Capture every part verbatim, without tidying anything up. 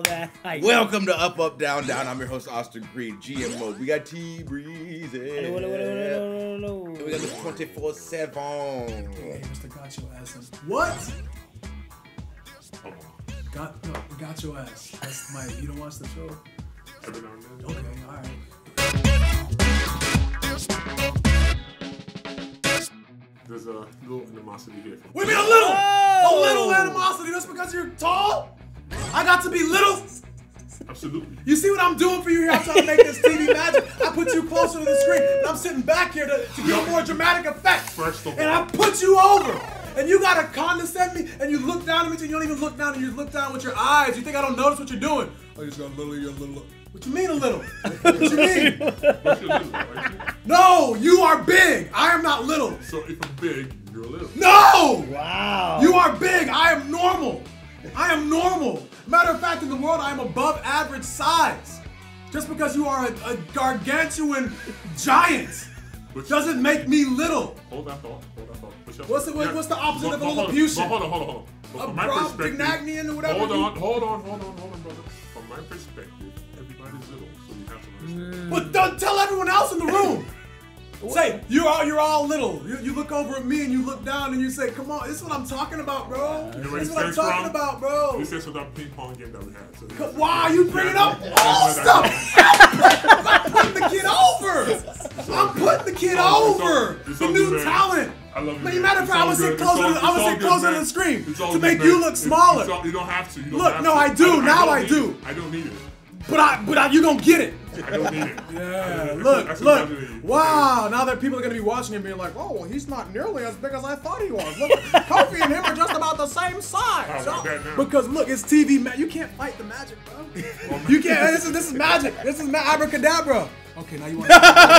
that hype. Welcome to Up, Up, Down, Down. I'm your host, Austin Creed, G M mode. We got T-Breezy. Hello, hello, hello, hello, hello. We got this twenty-four seven. Hey, Mister Got Your Ass. What? Got, no, got your ass. That's my, you don't watch the show? Every now and then. Okay, alright. There's a little animosity here. What do you mean a little? Oh! A little animosity? That's because you're tall? I got to be little? Absolutely. You see what I'm doing for you here? I'm trying to make this T V magic. I put you closer to the screen, and I'm sitting back here to, to give a more dramatic effect. First of all. And I put you over. And you gotta condescend me, and you look down at me, and you don't even look down, and you look down with your eyes. You think I don't notice what you're doing? I just got a little, you're a little. What you mean a little? What you mean? What's your little, right? No, you are big. I am not little. So if I'm big, you're a little. No! Wow. You are big. I am normal. I am normal. Matter of fact, in the world, I am above average size. Just because you are a, a gargantuan giant Which, doesn't make me little. hold that thought. Hold that thought. What's, your, What's the, yeah, what's the opposite but- of but hold on, Lilliputian? but Hold on, hold on, hold on. But A from my Bro- perspective, Gnagnian or whatever. hold you- on, hold on, hold on, hold on, brother. From my perspective, everybody's little, so you have to understand. But don't tell everyone else in the room. Say, you're all, you're all little. You, you look over at me and you look down and you say, come on, this is what I'm talking about, bro. You know This where is it what I'm stems talking from? about, bro. This is with that ping pong game that we had. So Co- Why you bringing up Yeah, all that's stuff? what I'm putting the kid over. I'm putting the kid It's all- over. it's The all new good, man. talent. I love you. Man, man. you matter of It's fact, I'm all gonna sit good. It's closer all- to the, I'm it's gonna all sit good, closer to man. the screen It's all to good, make man. you look It's- smaller. it's all- you don't have to. You don't Look, have no, to. I do. don't- Now don't I need do. it. I don't need it. But I, but I, you gonna get it. I don't need it. Yeah, That's look, that's look. what I need. Wow, now that people are gonna be watching him being like, oh, well, he's not nearly as big as I thought he was. Look, Kofi and him are just about the same size. I like that now. Because look, it's T V ma- you can't fight the magic, bro. You can't. This is this is magic. This is ma- abracadabra. Okay, now you want.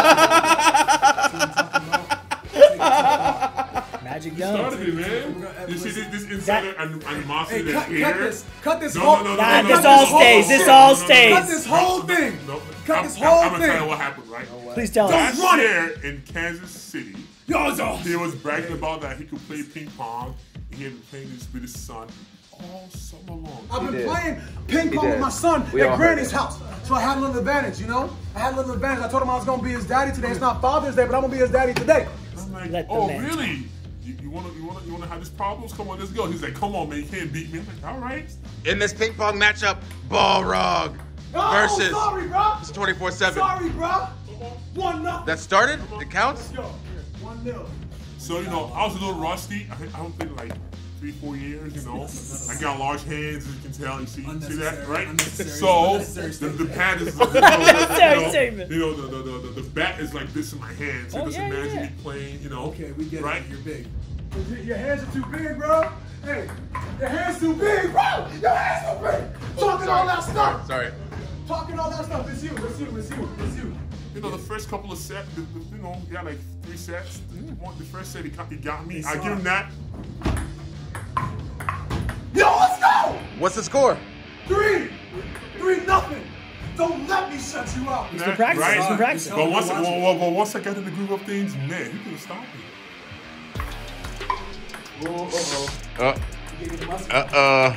Magic Started done. it, man. You see this, this insider anim- animosity Hey, cut, that's here? cut this. Cut this No, whole. no, no, no, Nah, no, this no, all no, no, stays, no, this no, all no, no, no, stays. no. Cut this whole thing. No, Cut I'm, this I'm, whole I'm gonna tell thing. you what happened, right? Please tell Don't us. run it. Year in Kansas City, Yo, yo. he was bragging about that he could play ping pong. He had been playing this with his son all summer long. I've been did. playing ping He pong with did. my son We all at heard Granny's it. house. So I had a little advantage, you know? I had a little advantage. I told him I was gonna be his daddy today. It's not Father's Day, but I'm gonna be his daddy today. And I'm like, Let the oh man really? You, you wanna you wanna you wanna have these problems? Come on, let's go. He's like, come on, man, you can't beat me. I'm like, all right. In this ping pong matchup, Balrog Oh, versus sorry, bro. twenty-four seven. Sorry, bro. One nothing. That started? It counts? Yo, one nil. So you know, I was a little rusty. I, I don't think like three, four years. You know, I got large hands, as you can tell. You see, see that, Unnecessary, right? unnecessary, So unnecessary the, the statement. pad is, you Unnecessary know, statement. you know, the, the, the, the, the bat is like this in my hand. So Oh, just yeah, imagine yeah. me playing. You know, Okay, we get right? it. You're big. Your- Your hands are too big, bro. Hey, your hands too big, bro. Your hands too big. Talking all that stuff. Sorry. Talking all that stuff. It's you. It's you. It's you. It's you. You know, the first couple of sets, the, the, you know, he had like three sets. The, one, the first set, he got, he got me. He I saw give him it. that. Yo, let's go. What's the score? Three. Three nothing. Don't let me shut you out. He's been practicing. Right? He's been practicing. But once, Watch it. well, well, well, once I got in the groove of things, man, he couldn't stop me. Oh, uh-oh. Uh, You get the muscle. uh,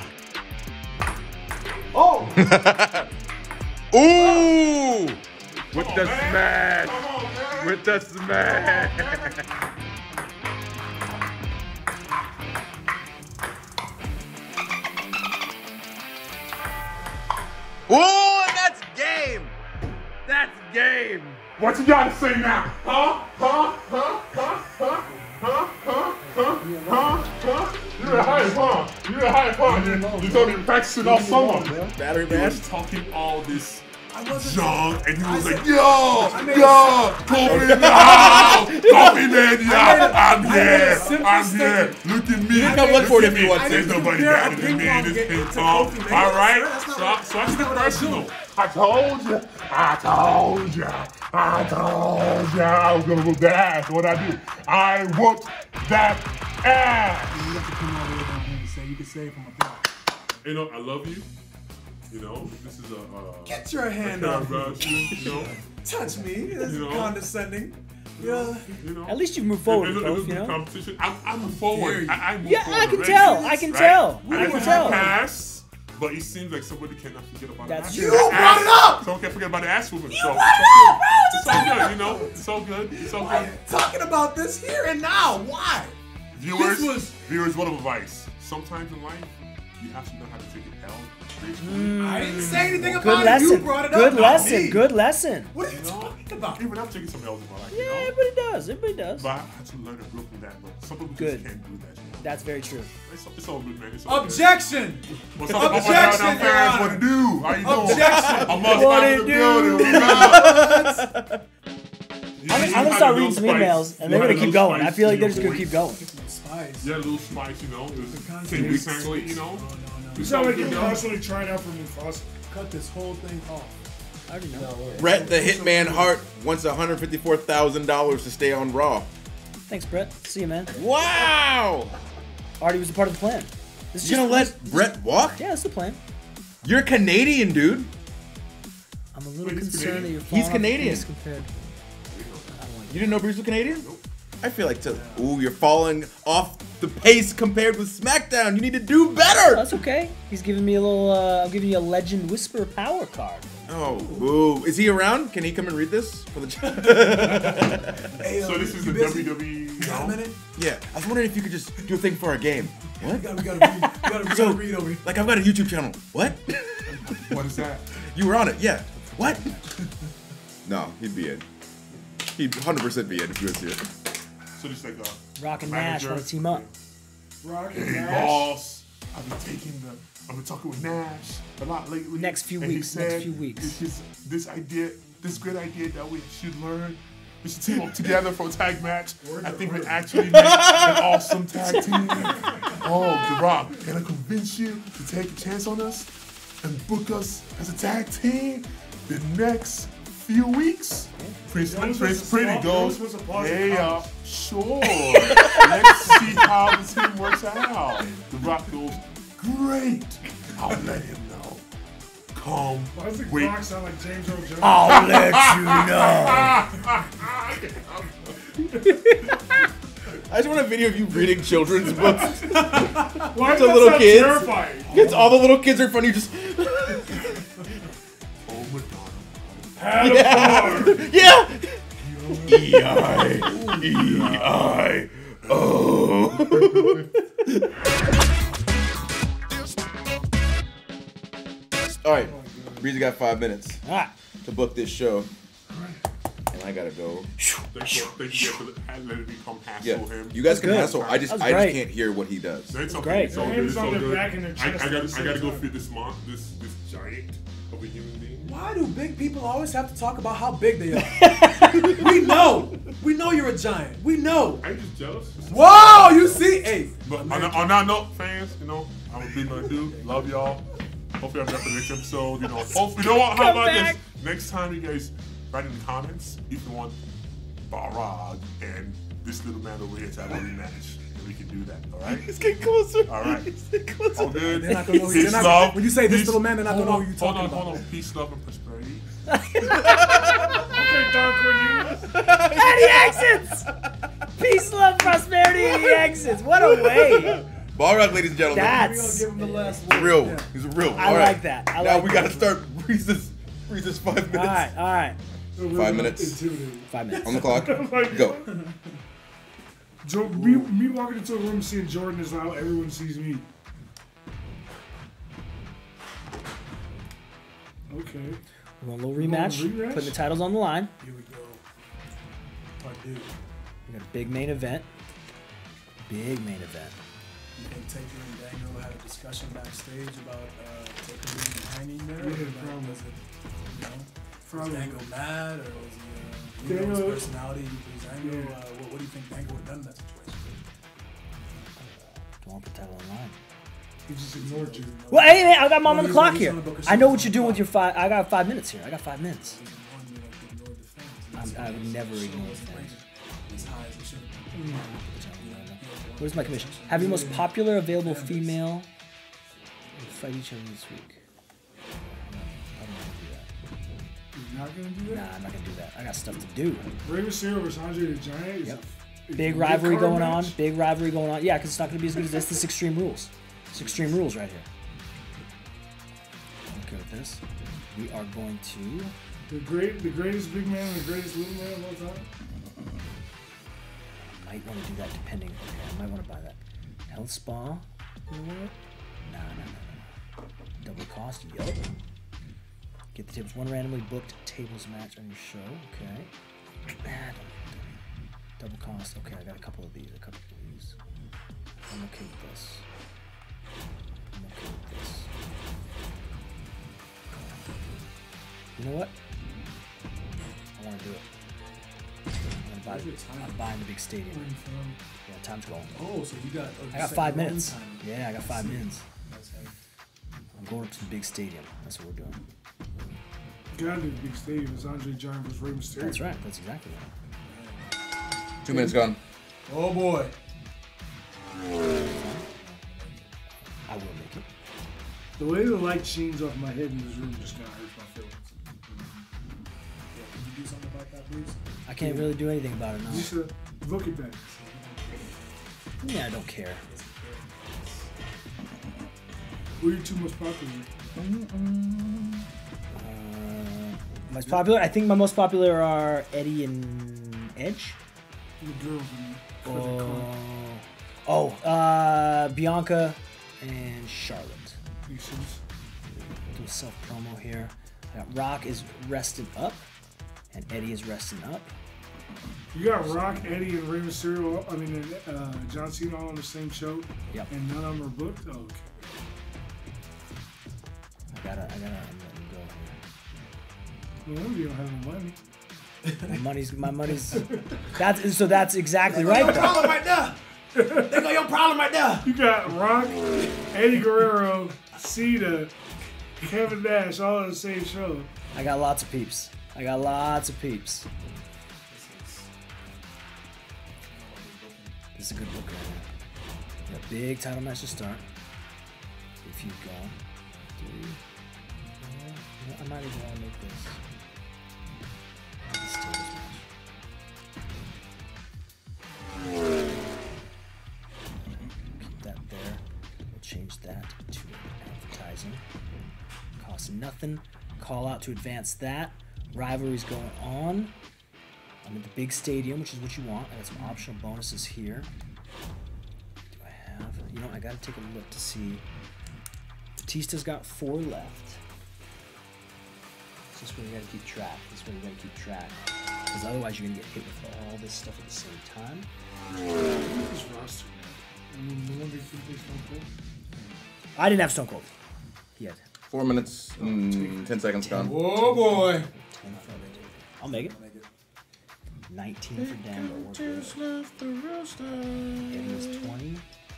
Oh. uh. Ooh! With Come the on, man. smash! Come on, man. With the smash! Ooh, and that's game! That's game! What you gotta say now? Huh? Huh? Huh? Huh? Huh? Huh? Huh? Huh? Huh? Huh? You're a hype, huh? You're a hype, huh? You, you told me to practice it all summer. Battery He man. was talking all this I wasn't. junk, and he was I like, said- yo, made yo, Kofi in the house, Kofi man, yeah, I'm I made a here, simple I'm here, statement. look at me, come look for it at if you me. want to. There's nobody compare better a than me ping in this pong ping game to pong, Kofi, man. all right? That's not So, what- so I that's took not it what I'm personal. doing. I told you, I told you, I told you I was gonna whoop that ass. What I do? I whooped that ass. You have to come all the way down here to say you can say it from a block. You know, I love you. You know, this is a. Uh, Get your hand a off about you. You know, Touch me. This is You know. condescending. Yeah. you know. At least you've moved forward, It, it, it, Kofi, it, you know? competition. I, I move dare forward. you. I, I move Yeah, forward. I can already, tell. I can right? tell. I I let can you tell. pass. But he seems like somebody cannot forget about That's the true. You brought it up! Someone can't forget about the ass woman. So brought it up, bro! it's all good, you know. It's all good. It's all Why are good. you talking about this here and now? Why? Viewers, This was- viewers, word of advice. Sometimes in life, you have to know how to take it L. I didn't say anything Good about it. You lesson. brought it Good up. not lesson. me. Good lesson. What are you You know, talking about? even I'm taking some L's in my life, Yeah, you know. everybody does. Everybody does. But I had to learn and grow from that. But some people Good. just can't do that. You know? That's very true. It's, it's all good, man. It's all Objection! good. What's up, my Objection, down Your fans? Honor. What to do? How you doing? Objection! I'm up What in it the do? building. What's up? I'm, I'm gonna start reading some emails, and they're gonna keep going. I feel like they're just gonna keep going. Spice. Yeah, a little spice, you know. It was content ten weeks is angle, you know. No, no, no. We You saw sound like it, you're you know. constantly trying out for Mufasa. Cut this whole thing off. I already know. Brett the Hitman Hart wants one hundred fifty-four thousand dollars to stay on Raw. Thanks, Brett. See you, man. Wow! Already was a part of the plan. This is You gonna just- let Brett walk? Yeah, that's the plan. You're Canadian, dude. I'm a little Wait, he's concerned that Canadian? you're He's falling off the Canadian. pace compared. You didn't know Bruce was Canadian? I feel like to. Ooh, you're falling off the pace compared with SmackDown. You need to do better. That's okay. He's giving me a little. Uh, I'm giving you a Legend Whisper power card. Oh, ooh. Is he around? Can he come and read this for the chat? Hey, So uh, this is you the busy? W W E. You got a minute? Yeah, I was wondering if you could just do a thing for our game. We What? gotta, we gotta read, we gotta, we So, gotta read over here. like, I've got a YouTube channel. What? What is that? You were on it, yeah. What? No, he'd be in. He'd one hundred percent be in if you was here. So just like a Rock and Nash manager. want to team up. Rock and Hey, Nash. boss. I've been taking the. I've been talking with Nash a lot lately. Next few and he weeks, next said few weeks. This, this, this idea, this great idea that we should learn. We should team up together for a tag match. I think we actually make an awesome tag team. Oh, The Rock, can I convince you to take a chance on us and book us as a tag team the next few weeks? Prince, That was Prince just a Pretty small- goes, that was just a pause hey, of uh, comments. sure. Let's see how the team works out. The Rock goes, great. I'll let him know. Come. Why does the wait. clock sound like James Earl Jones? I'll let you know. I just want a video of you reading children's books. Why to does that little sound kids. terrifying? It's all the little kids are in front of you just. Oh, Madonna. Had a bar. Yeah! E I E I O. Alright, Breezy got five minutes All right. to book this show. And I gotta go. Thank you, thank you for the, let it become hassle Yeah, him. you guys can good. hassle. I just, That's I just great. can't hear what he does. It's okay. great. It's all Hands good. It's on all their good. back and their I, chest I at gotta, the I gotta same go time. feed this mon, this, this giant of a human being. Why do big people always have to talk about how big they are? We know. We know you're a giant. We know. Are you just jealous? Whoa, you see? Hey. But on, that- on that note, fans, you know, I'm a big man dude. Love y'all. Hopefully I'm back for the next episode. You know, hopefully, you know what? How Come about back. this? Next time you guys write in the comments if you want Barag and this little man over here to have a rematch. And we can do that, all right? It's getting closer. All right. It's getting closer. All good. They're not gonna know who- Peace, they're not- love. when you say this Peace- little man, they're not gonna hold know who on, you're hold talking on, about. Hold on, Peace, love, and prosperity. Okay, Don Cornelius. And he exits. Peace, love, prosperity, and he exits. What a way. Balrog, ladies and gentlemen. We're gonna That's. give him the last He's a word. real one. Yeah. He's a real one. I All like right. that. I now like we that. gotta start Reese's, Reese's five minutes. All right. All right. Five minutes. Intimidating. Five minutes. On the clock. Like, Go. Joe, me, me walking into a room seeing Jordan is how everyone sees me. Okay. We want a little rematch. rematch? Putting the titles on the line. Here we go. Part two. We got a big main event. Big main event. You think Taker and Dango had a discussion backstage about uh, Taker being hanging there? Yeah, Like, probably. was it, you know, Probably. was Dango mad or was he, uh, you know, Dango- his personality, his Dango? Yeah. Uh, what, what do you think Dango would have done in that situation? Don't want to put the title on the line. He just ignored you. Well, hey, hey, I got mom No, on the he's clock on- here. he's on the book of I know shit. what you're doing with your five. I got five minutes here. I got five minutes. He's ignoring you like he ignored the fans. I'm, I would never ignore He's fans. as high as he should have. Where's my commission? Have your most popular available female fight each other this week. I don't want to do You're not gonna do that. that? Nah, I'm not gonna do that. I got stuff to do. Rey Mysterio versus Andre the Giant is Yep. a- is Big a rivalry mid-card going on. match? Big rivalry going on. Yeah, because it's not gonna be as good as this. This is Extreme Rules. It's Extreme Rules right here. with this. We are going to. The great, the greatest big man, the greatest little man of all time. I might want to do that depending. Okay, I might want to buy that. Health spa. You know what? Nah, nah, nah, nah. Double cost. Yup. Get the tables. One randomly booked tables match on your show. Okay. Ah, double cost. Okay, I got a couple of these. A couple of these. I'm okay with this. I'm okay with this. You know what? I want to do it. I'm, buy, I'm buying the big stadium. Yeah, time's going. Oh, so you got. Uh, I got five minutes. Time. Yeah, I got five minutes. I'm going up to the big stadium. That's what we're doing. Gotta do the big stadium. It's Andre Giant versus Rey Mysterio. That's right. That's exactly right. Two minutes gone. Oh boy. I will make it. The way the light sheens off my head in this room just kind of hurts my feelings. Yeah, can you do something about that, please? I can't really do anything about it now. Just uh, look at that. Yeah, I don't care. Who are your two most popular? Uh, most popular? I think my most popular are Eddie and Edge. The girls in Oh, oh uh, Bianca and Charlotte. Makes sense. Do a self promo here. I got Rock is resting up, and Eddie is resting up. You got Rock, Eddie, and Rey Mysterio. I mean, and, uh, John Cena all on the same show. Yep. And none of them are booked. Oh, okay. I gotta, I gotta, I'm letting go here. No wonder you don't have no money. My money's, my money's. That's so. That's exactly There right. go your Though. problem right there. There go your problem right there. You got Rock, Eddie Guerrero, Cena, Kevin Nash, all on the same show. I got lots of peeps. I got lots of peeps. This is a good book right now. Got a big title match to start. If you go, three, four, I might even want to make this. This tables match. Keep that there. We'll change that to advertising. Costs nothing. Call out to advance that. Rivalry's going on. I'm at the big stadium, which is what you want. I got some optional bonuses here. Do I have? You know, I gotta take a look to see. Batista's got four left. This is where you gotta keep track. This is where you gotta keep track. Because otherwise you're gonna get hit with all this stuff at the same time. This roster, man. I mean, no wonder you think they Stone Cold. I didn't have Stone Cold. He had Four minutes and ten seconds gone. Oh boy. ten for Eddie. I'll make it. nineteen for Dan, but we're good. Eddie is twenty.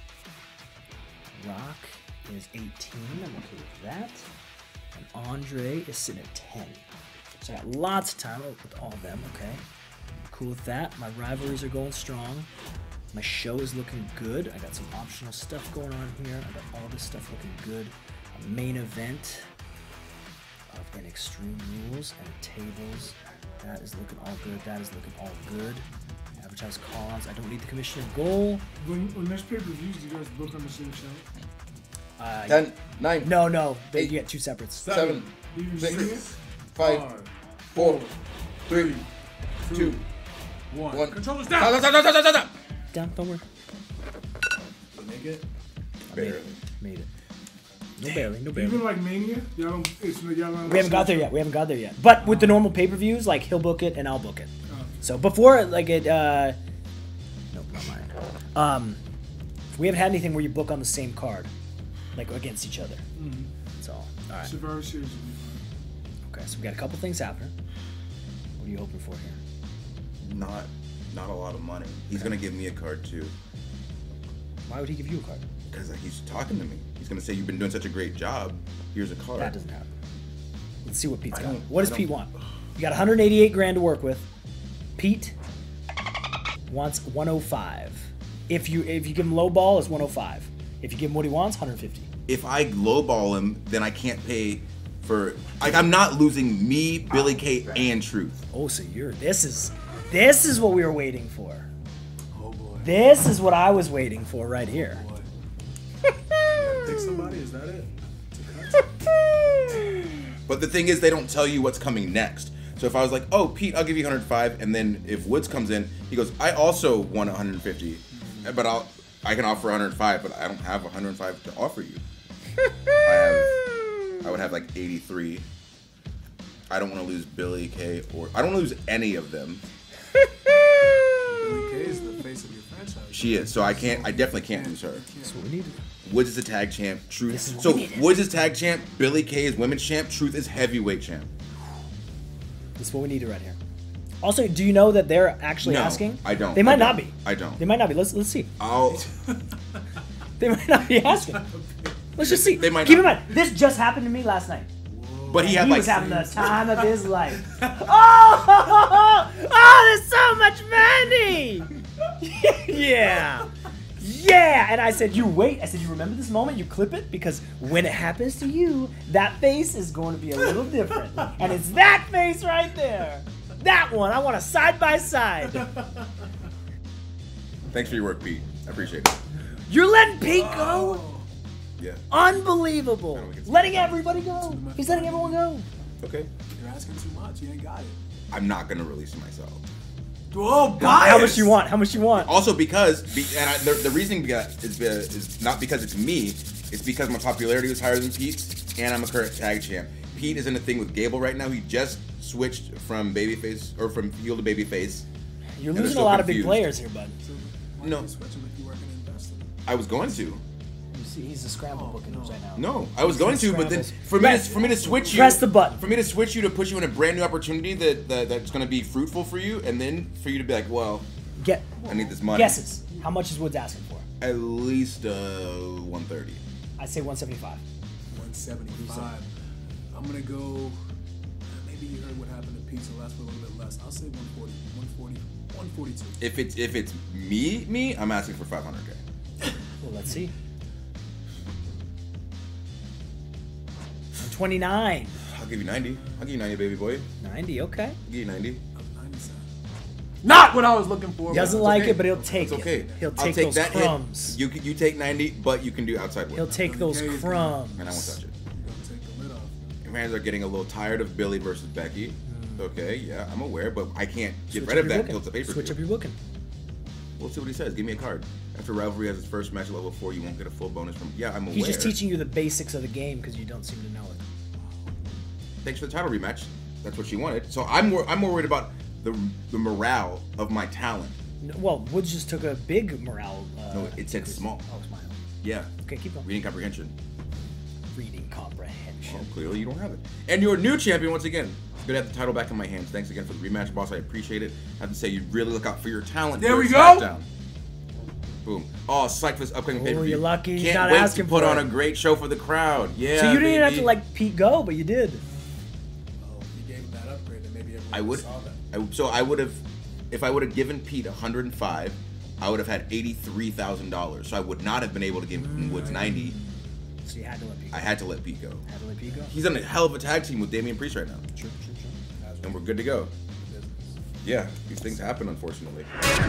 Rock is eighteen. I'm okay with that. And Andre is sitting at ten. So I got lots of time with all of them, okay? Cool with that. My rivalries are going strong. My show is looking good. I got some optional stuff going on here. I got all this stuff looking good. A main event of an Extreme Rules and tables. That is looking all good. That is looking all good. Advertise call-outs. I don't need the commissioner goal. When, when there's pay-per-views, do you guys book on the same show? Uh, Ten, nine, no, no. They, eight, you get two separates. seven, Even six, six? five, four, three, two, One. one. Controllers Stop, down. stop, stop, stop, stop, stop. Down, don't worry. Make it. I made it. Made it. No barely, no barely. Even like Mania, y'all don't. It's, y'all don't We haven't got there yet. We haven't got there yet. But with the normal pay-per-views, like he'll book it and I'll book it. So before, like it, uh, no, not mine. Um, we haven't had anything where you book on the same card, like against each other. Mm-hmm. That's all. All right. Survivor Series will be fun. Okay, so we got a couple things happening. What are you hoping for here? Not, not a lot of money. He's gonna give me a card too. Why would he give you a card? Because he's talking to me. He's gonna say, "You've been doing such a great job. Here's a card." That doesn't happen. Let's see what Pete's I got. don't- What does I Pete don't- want? You got one hundred eighty-eight grand to work with. Pete wants one oh five. If you if you give him low ball, it's one oh five. If you give him what he wants, one hundred fifty. If I lowball him, then I can't pay for. Like, I'm not losing me, Billy Kay, and Truth. Oh, so you're this is this is what we were waiting for. Oh boy. This is what I was waiting for right here. Boy. Pick somebody. Is that it? To cut? But the thing is, they don't tell you what's coming next. So if I was like, oh, Pete, I'll give you one hundred five, and then if Woods comes in, he goes, I also want one hundred fifty, but I'll I can offer one hundred five, but I don't have one hundred five to offer you. I have, I would have like eighty-three. I don't want to lose Billy Kay, or I don't want to lose any of them. Billy Kay is the face of your franchise. She is, so I can't. I definitely can't lose her. That's what we needed. Woods is a tag champ. Truth. This is what So we needed. Woods is tag champ. Billy Kay is women's champ. Truth is heavyweight champ. This is what we needed right here. Also, do you know that they're actually No, asking? I don't. They might I not don't. be. I don't. They might not be. Let's let's see. I'll. They might not be asking. Let's just see. They might Keep not. in mind, this just happened to me last night. But he had He like. was having the time of his life. Oh, oh, there's so much money. Yeah. Yeah. And I said, you wait. I said, you remember this moment? You clip it? Because when it happens to you, that face is going to be a little different. And it's that face right there. That one. I want a side by side. Thanks for your work, Pete. I appreciate it. You're letting Pete go? Yeah. Unbelievable. Letting everybody go. He's letting everyone go. Okay. You're asking too much. You ain't got it. I'm not gonna release myself. Oh, bias. How much you want? How much you want? Also because, be, and I, the, the reasoning beca- is, uh, is not because it's me, it's because my popularity was higher than Pete's, and I'm a current tag champ. Pete is in a thing with Gable right now. He just switched from babyface, or from heel to babyface. You're and they're losing a still lot of big confused. players here, bud. So why No. are you switching if you working in Destiny? I was going to. You see, he's a scramble booking news right now. No, I was going to, but then Scrambles. for me, to, Press- for me to switch you, press the button. For me to switch you to put you in a brand new opportunity that, that that's going to be fruitful for you, and then for you to be like, well, Get I need this money. guesses. How much is Woods asking for? At least uh, one thirty. I'd say one seventy-five. one seventy-five. I'm gonna go. Maybe you heard what happened to Pete, so last for a little bit less. I'll say one forty, one forty, one forty-two. If it's if it's me, me, I'm asking for five hundred k. Well, let's see. twenty-nine. I'll give you ninety. I'll give you ninety, baby boy. ninety, okay. I'll give you ninety. Not what I was looking for. Doesn't but like okay. it, but he'll take It's okay. it. He'll I'll take, take those that crumbs. hit. You can- you take ninety, but you can do outside work. He'll take those Okay. crumbs. And I won't touch it. You're gonna take the lid off. Your fans are getting a little tired of Billy versus Becky. Okay, yeah, I'm aware, but I can't get Switch rid up of your that booking. until it's a paper. Switch up your booking. We'll see what he says. Give me a card. After Rivalry has its first match at level four, you won't get a full bonus from. Yeah, I'm aware. He's just teaching you the basics of the game because you don't seem to know it. Thanks for the title rematch. That's what she wanted. So I'm more I'm more worried about the the morale of my talent. No, well, Woods just took a big morale. Uh, No, it said small. Oh, smile. Yeah. Okay, keep going. Reading comprehension. Reading comprehension. Well, clearly you don't have it. And your new champion once again. It's good to have the title back in my hands. Thanks again for the rematch, boss. I appreciate it. I have to say you really look out for your talent. There here we at go. SmackDown. Boom. Oh, psyched for this upcoming Oh, pay-per-view. you're lucky he's Can't not wait asking to put for on it. a great show for the crowd. Yeah. So you didn't even have baby. to like Pete go, but you did. Oh, you gave him that upgrade, then maybe everyone I would. saw that. I, so I would have, if I would have given Pete one hundred five, I would have had eighty-three thousand dollars. So I would not have been able to give Mm. Woods ninety. So you had to let Pete go. I had to let Pete go. Had to let Pete go. He's on a hell of a tag team with Damian Priest right now, True, true, true. and we're good to go. Yeah, these things happen, unfortunately.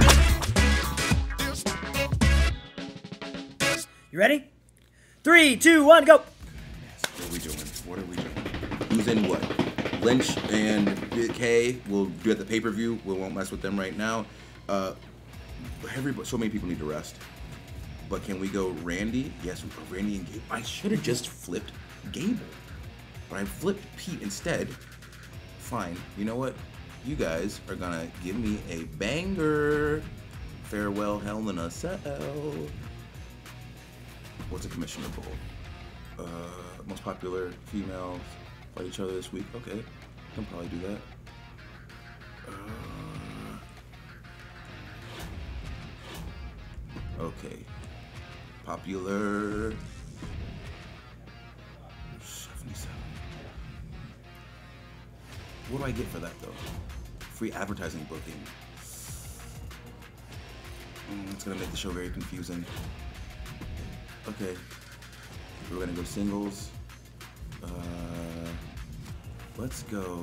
You ready? Three, two, one, go. What are we doing? What are we doing? Who's in what? Lynch and Kay will do at the pay-per-view. We won't mess with them right now. Uh, everybody, so many people need to rest. But can we go Randy? Yes, we go Randy and Gable. I should have just flipped Gable. But I flipped Pete instead. Fine. You know what? You guys are gonna give me a banger. Farewell, Hell in a Cell. What's a commissioner bowl? Uh, most popular females fight each other this week. Okay, can probably do that. Uh, okay, popular seventy-seven. What do I get for that though? Free advertising booking. Mm, it's gonna make the show very confusing. Okay, we're gonna go singles. Uh, let's go.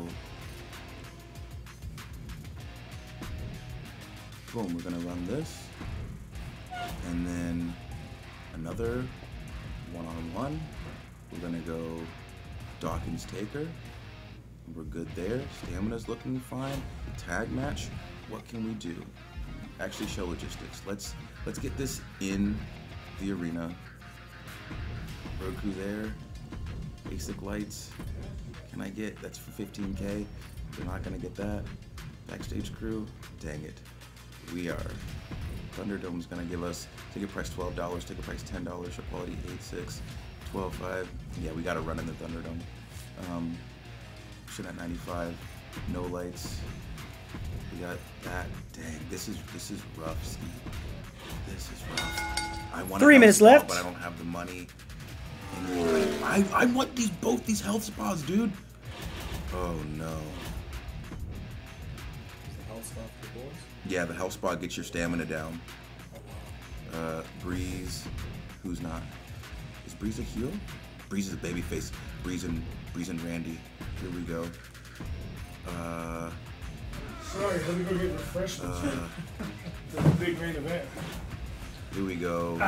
Boom, we're gonna run this. And then another one-on-one. We're gonna go Dawkins Taker. We're good there. Stamina's looking fine. Tag match. What can we do? Actually, show logistics. Let's let's get this in the arena. Roku there. Basic lights. Can I get? That's for fifteen K. We're not gonna get that. Backstage crew. Dang it. We are. Thunderdome's gonna give us ticket price twelve dollars, ticket price ten dollars, show quality eight six, twelve five. Yeah, we gotta run in the Thunderdome. Um, shit at ninety-five, no lights. We got that. Dang, this is this is rough, Steve. This is rough. I want Three minutes left, but I don't have the money. And I I want these both these health spas, dude. Oh no. Yeah, the health spot gets your stamina down. Uh, Breeze, who's not? Is Breeze a heel? Breeze is a babyface. Breeze and Breeze and Randy. Here we go. Uh, Sorry, let me go get refreshments. uh, For the big main event. here we go.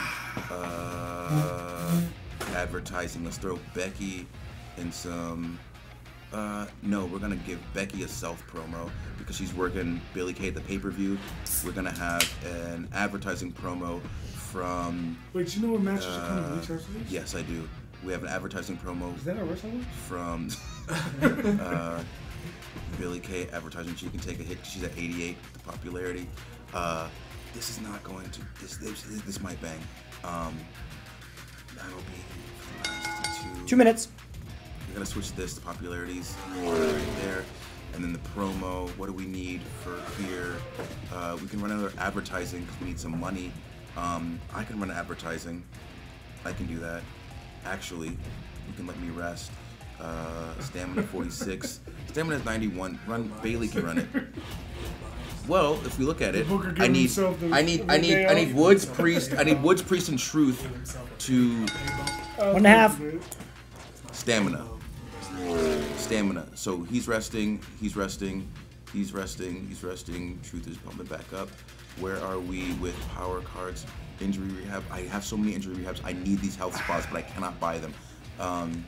Uh, advertising. Let's throw Becky in some. Uh, no, we're gonna give Becky a self promo because she's working Bayley Kay at the pay-per-view. We're gonna have an advertising promo from. Wait, you know what matches uh, are coming weeks after this? Yes, I do. We have an advertising promo Is that a wrestling? from uh, Bayley Kay advertising. She can take a hit. She's at eighty-eight popularity. Uh, this is not going to. This this, this might bang. Um, that'll be two. Two minutes. We're gonna switch this to popularities right there, and then the promo. What do we need for here? Uh, we can run another advertising because we need some money. Um, I can run advertising. I can do that. Actually, you can let me rest. Uh, stamina forty-six. Stamina is ninety-one. Run. Bayley can run it. Well, if we look at it, Booker I gave need, himself the- I need, the I need, day I need off. Woods Priest. I need Woods Priest and Truth to Uh, One and a half. stamina. Stamina. So he's resting, he's resting, he's resting, he's resting. Truth is pumping back up. Where are we with power cards? Injury rehab. I have so many injury rehabs. I need these health spots, but I cannot buy them. Um,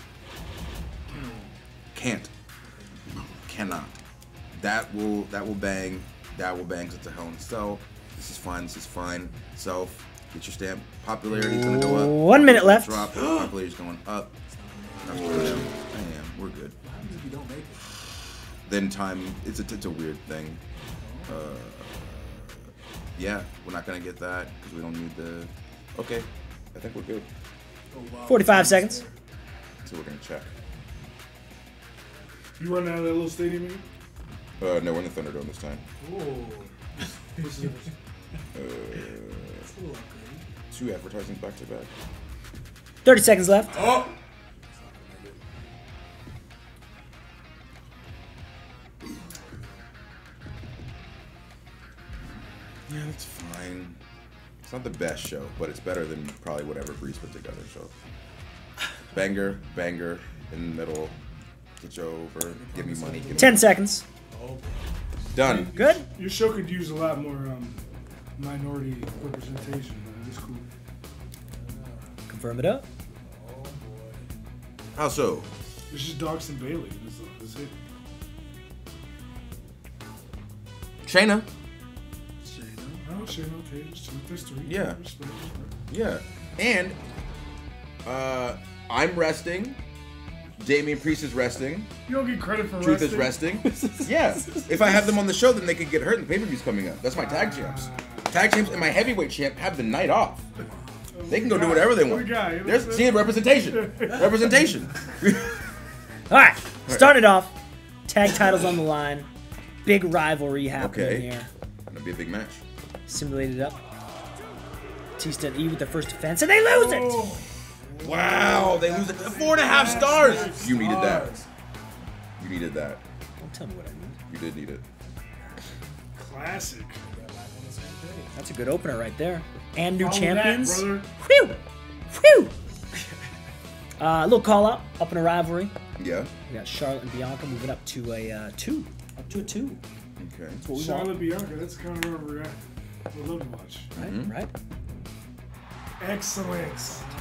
can't. Cannot. That will that will bang. That will bang 'cause it's a Hell in a Cell. This is fine. This is fine. Self. Get your stamp. Popularity is gonna go up. One minute left. Drop. Popularity is going up. That's going down. Damn, we're good. Then time. It's a it's a weird thing. Uh, yeah, we're not gonna get that because we don't need the. Okay, I think we're good. forty-five seconds. So we're gonna check. You run out of that little stadium again? Uh, no, we're in the Thunderdome this time. What's yours? Uh, two advertising back to back. thirty seconds left. Oh! Yeah, that's fine. It's not the best show, but it's better than probably whatever Breeze put together. So, banger, banger in the middle. Get you over. Give me money. Give me Ten seconds. Done. Good. Your show could use a lot more um, minority representation, but it's cool. Confirm it up. How so? It's just Dogs and Bayley. That's, that's it. Shayna. Oh, shit, okay. There's two. There's three. Yeah. Respect, respect. Yeah. And uh, I'm resting. Damian Priest is resting. You don't get credit for Truth resting. is resting. Yeah. If I have them on the show, then they could get hurt and the pay-per-view's coming up. That's my tag champs. Tag champs and my heavyweight champ have the night off. They can go do whatever they want. Guy, There's see representation. Representation. All right. Start it off. Tag titles on the line. Big rivalry happening Okay. here. Gonna be a big match. Simulated up. Batista and E with their first defense, and they lose it. Oh, Wow, they lose it. Four and a half stars. You needed that. You needed that. Don't tell me what I need. You did need it. classic. That's a good opener right there. And new Follow champions. that, brother. Whew! Whew! Uh, a little call out up in a rivalry. Yeah. We got Charlotte and Bianca moving up to a uh, two. Up to a two. Okay. That's what we Charlotte want. Bianca, that's the kind of rivalry I would love to watch. Right? Mm-hmm. Right? Excellence.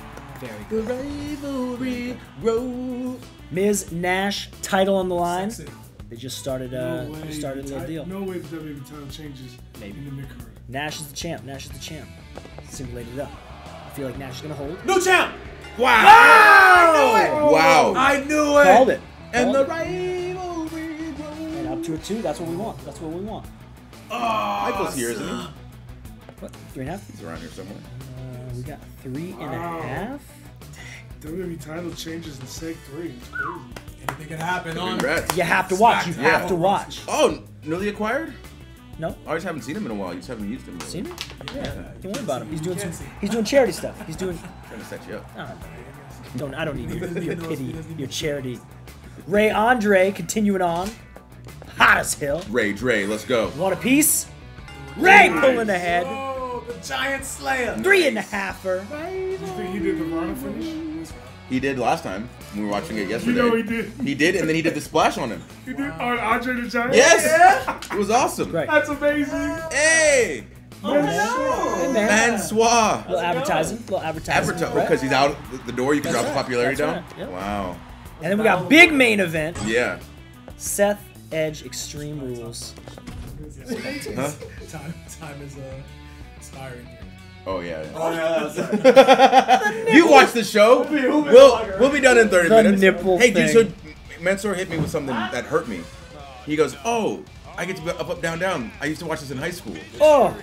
Very The good. rivalry road. Miz Nash title on the line. Sexy. They just started. Uh, No way. they started a the little ti- deal. No way the W W E title changes Maybe. in the mid-card. Nash is the champ. Nash is the champ. Simulated up. I feel like Nash is gonna hold. New champ. Wow! Wow! Wow! I knew it. Called it. And Called the it. rivalry road. And up to a two. That's what we want. That's what we want. Michael's here, isn't he? What? Three and a half? He's around here somewhere. Uh, we got three and a Wow. half. W W E title changes in Seg three. It's crazy. Anything can happen on. Congrats. You have to watch. You Smackdown. have to watch. Oh, newly acquired? No? I just haven't seen him in a while. You just haven't used him. Really. Seen him? Yeah. Don't worry about him. He's doing some. can't see. He's doing charity stuff. He's doing. Trying to set you up. I don't, don't I don't need your, your pity, your charity. Ray Andre continuing on. Hot as hell. Ray, Dre, let's go. Want a piece? Ray pulling ahead. Oh, the giant slayer. Three and a halfer. You think he did the Rana finish? He did last time. We were watching it You yesterday. know he did. He did, and then he did the splash on him. He did on Andre the Giant? Yes! It was awesome. Right. That's amazing. Hey! Hey, man. Mansoir. Little advertising. Little advertising. Advertise Right? because he's out the door. You can That's drop the right. popularity That's down. right. Yep. Wow. And then we got big main event. Yeah. Seth Edge Extreme Rules. Huh? Time, time is uh, expiring here. Oh yeah. Oh yeah, that's right. You watch the show. be- we'll be We'll longer. we'll be done in thirty The minutes. nipple Hey, dude. thing. So Mansoor hit me with something that hurt me. He goes, "Oh, I get to be up, up, down, down. I used to watch this in high school." Oh.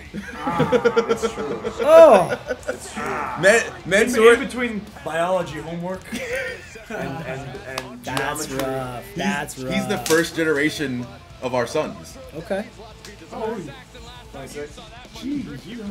Oh. Man, Mansoor. In between biology homework and, and, and That's geometry. rough. That's rough. He's the first generation of our sons. Okay. twenty-six. Jeez, you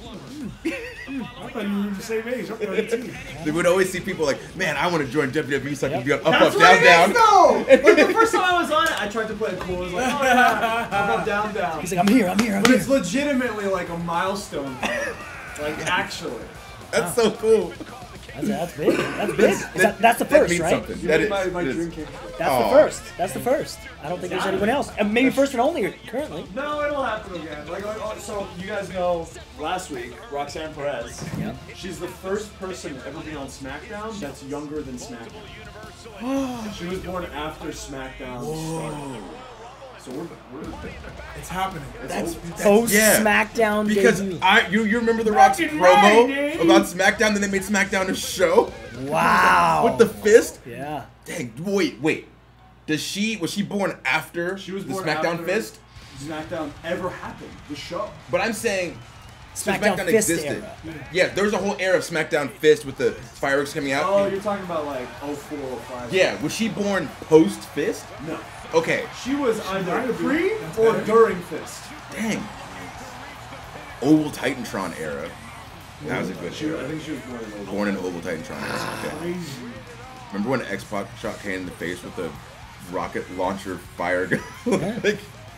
I thought you were the same age. I'm thirty-two. We would always see people like, "Man, I want to join W W E so I can Yep. be up, That's up, what down, it down." is, though! Like the first time I was on it, I tried to play it cool. I was like, oh yeah, up, up, down, down. He's like, I'm here. I'm here. I'm But here. it's legitimately like a milestone. Like actually. That's so cool. That's, that's big. That's big. Is that, that's the That first, means right? something. You That made is. my, my it is. dream came true. That's Aw. the first. That's the first. I don't think there's anyone else. And maybe first and only currently. No, it'll happen again. Like, like, oh, so you guys know last week, Roxanne Perez. Yep. She's the first person to ever be on SmackDown that's younger than SmackDown. She was born after SmackDown started. So we're, we're It's happening. That's, Post yeah. SmackDown Because debut. I, you, you remember the Rock's Fucking promo right, about SmackDown, then they made SmackDown a show Wow. with the fist. Yeah. Dang, wait, wait. Does she was she born after She was the born SmackDown after fist? SmackDown ever happened. The show. But I'm saying so SmackDown Fist era. Yeah, there was a whole era of SmackDown Fist with the fireworks coming out. Oh, you're talking about like oh four, oh five. Yeah, was she born post Fist? No. Okay, She was either might have been. pre or during Fist. dang. Oval Titantron era. That was a good She, I era. think she was born in Oval. Born in Oval Titantron. That's okay. Crazy. Remember when X-Pac shot Kane in the face with the rocket launcher fire gun? Yeah. like,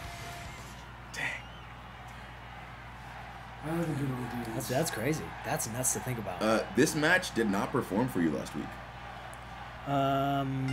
I have a good idea. That's, that's crazy. That's nuts to think about. uh, this match did not perform for you last week. Um.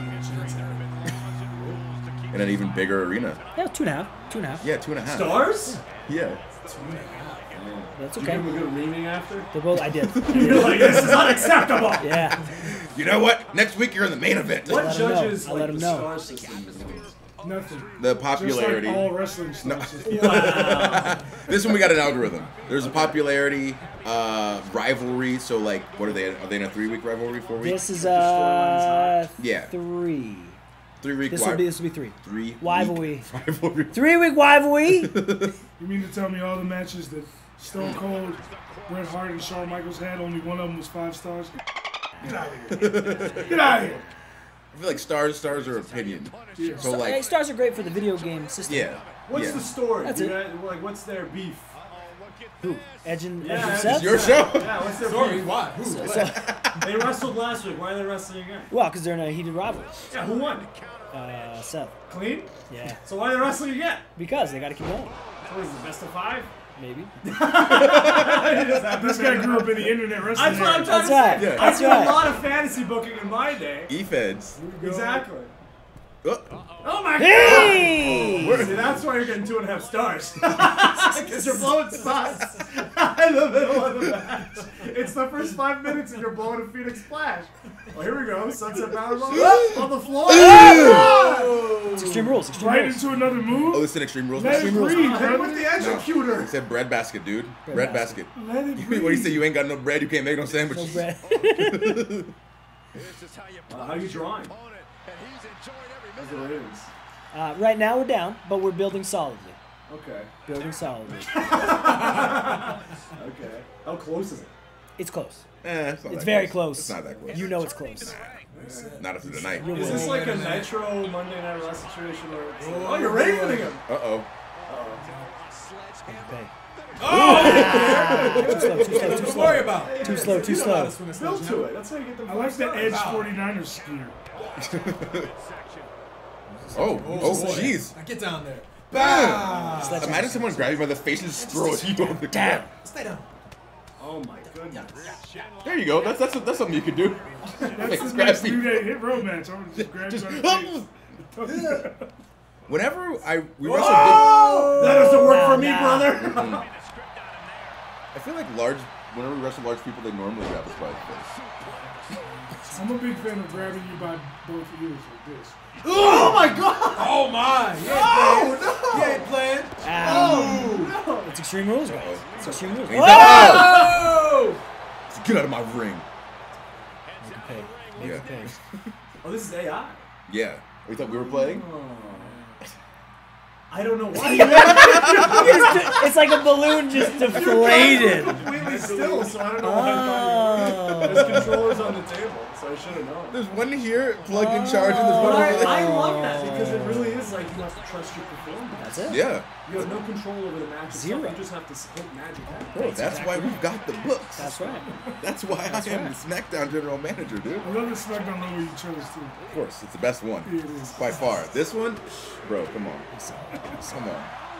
In an even bigger arena. Yeah, two and a half. Two and a half. Yeah, two and a half. Stars? Yeah. That's Did okay. you give him a good reaming after? They're both. I did. You're like, this is unacceptable! Yeah. You know what? Next week you're in the main event. What let him know. judges I'll like let him the know. star system? Nothing. The Just popularity. like all wrestling stars. This one we got an algorithm. There's a popularity, uh, rivalry. So like, what are they? Are they in a three-week rivalry? Four week? This is uh Yeah. three. Three-week. This will be this will be three. Three. Rivalry. Rivalry. Three week rivalry. You mean to tell me all the matches that Stone Cold, Bret Hart, and Shawn Michaels had, only one of them was five stars? Get out of here. Get out of here. I feel like stars, stars are opinion. Yeah. So Hey, like, stars are great for the video game system. yeah. What's yeah. the story? That's You it. guys- like, what's their beef? Who? Edge and, Yeah, Edge and it's Seth? Your show. Yeah, what's their Sorry, beef? why? Who? So, They wrestled last week. Why are they wrestling again? well, because they're in a heated rivalry. Yeah, who won? Uh, Seth. Clean? Yeah. So why are they wrestling again? Because they got to keep going. What is it, best of five? Maybe. This guy grew up in the internet wrestling. That's what I'm era. trying That's to right. say. Yeah. I That's did right. a lot of fantasy booking in my day. E-feds. Exactly. Oh. Oh my Hey! god! See, that's why you're getting two and a half stars. Because you're blowing spots. In the middle of the match. It's the first five minutes and you're blowing a Phoenix Splash. Well, here we go. Sunset Powerbomb on the floor. Oh! It's Extreme Rules. Extreme Right Rules. into another move. Oh, this is an Extreme Rules. Let it Extreme Rules. breathe, Hit brother. with the executor. It said bread basket, dude. Bread, Bread basket. Let it breathe. What do you say? You ain't got no bread. You can't make no No sandwiches. bread. Uh, how are you drawing? How's the ratings? uh, right now we're down, but we're building solidly. Okay. Building solidly. Okay. How close is it? It's close. Eh, it's not It's that very close. close. It's not that close. You know it's close. Not after tonight. You're Is this winning. like a Nitro Monday Night Raw situation where it's like, oh, you're ravening him? Uh-oh. Okay. Oh! Too slow, too slow, too Don't slow. worry about it. Too slow, too You know how slow. to swing a Build sledgehammer. to it. That's how you get the I like the stars. Edge forty-niners spear. Oh, oh, jeez. Now get down there. Bam! Bah! Imagine someone grab you by the face and just throw you on the Damn. ground. Stay down. Oh my goodness. There you go. That's that's that's something you could do. That's Face the grab next me. three-day hit row match. I'm just grab Just- you by the face. Whenever I we wrestled, Oh! That doesn't work for me, Nah, brother. big, I feel like large. Whenever we wrestle large people, they normally grab us by the face. I'm a big fan of grabbing you by both ears like this. Oh my god! Oh my! You No, ain't playing. no! You ain't playing. Ah, No! it's Extreme Rules, guys. It's Extreme Rules. Ain't Whoa! that- Oh! Get out of my ring. Make it pay. Make Yeah. it pay. Oh, this is A I. Yeah. We thought we were playing. I don't know why. It's, it's like a balloon just deflated. completely still, so I don't know why I thought you were. There's controllers on the table, so I should have known. There's one here plugged in charge, and there's one But I, over there. I love that because it really is like you have to trust your performance. That's it. Yeah. You have no control over the match itself. Zero. You just have to s- hope magic happens. Bro, that's why we've got the books. That's right. That's why I am the SmackDown general manager, dude. I love the SmackDown logo you chose too. Of course, it's the best one. Yeah, it is. By far. This one, bro, come on. Come on.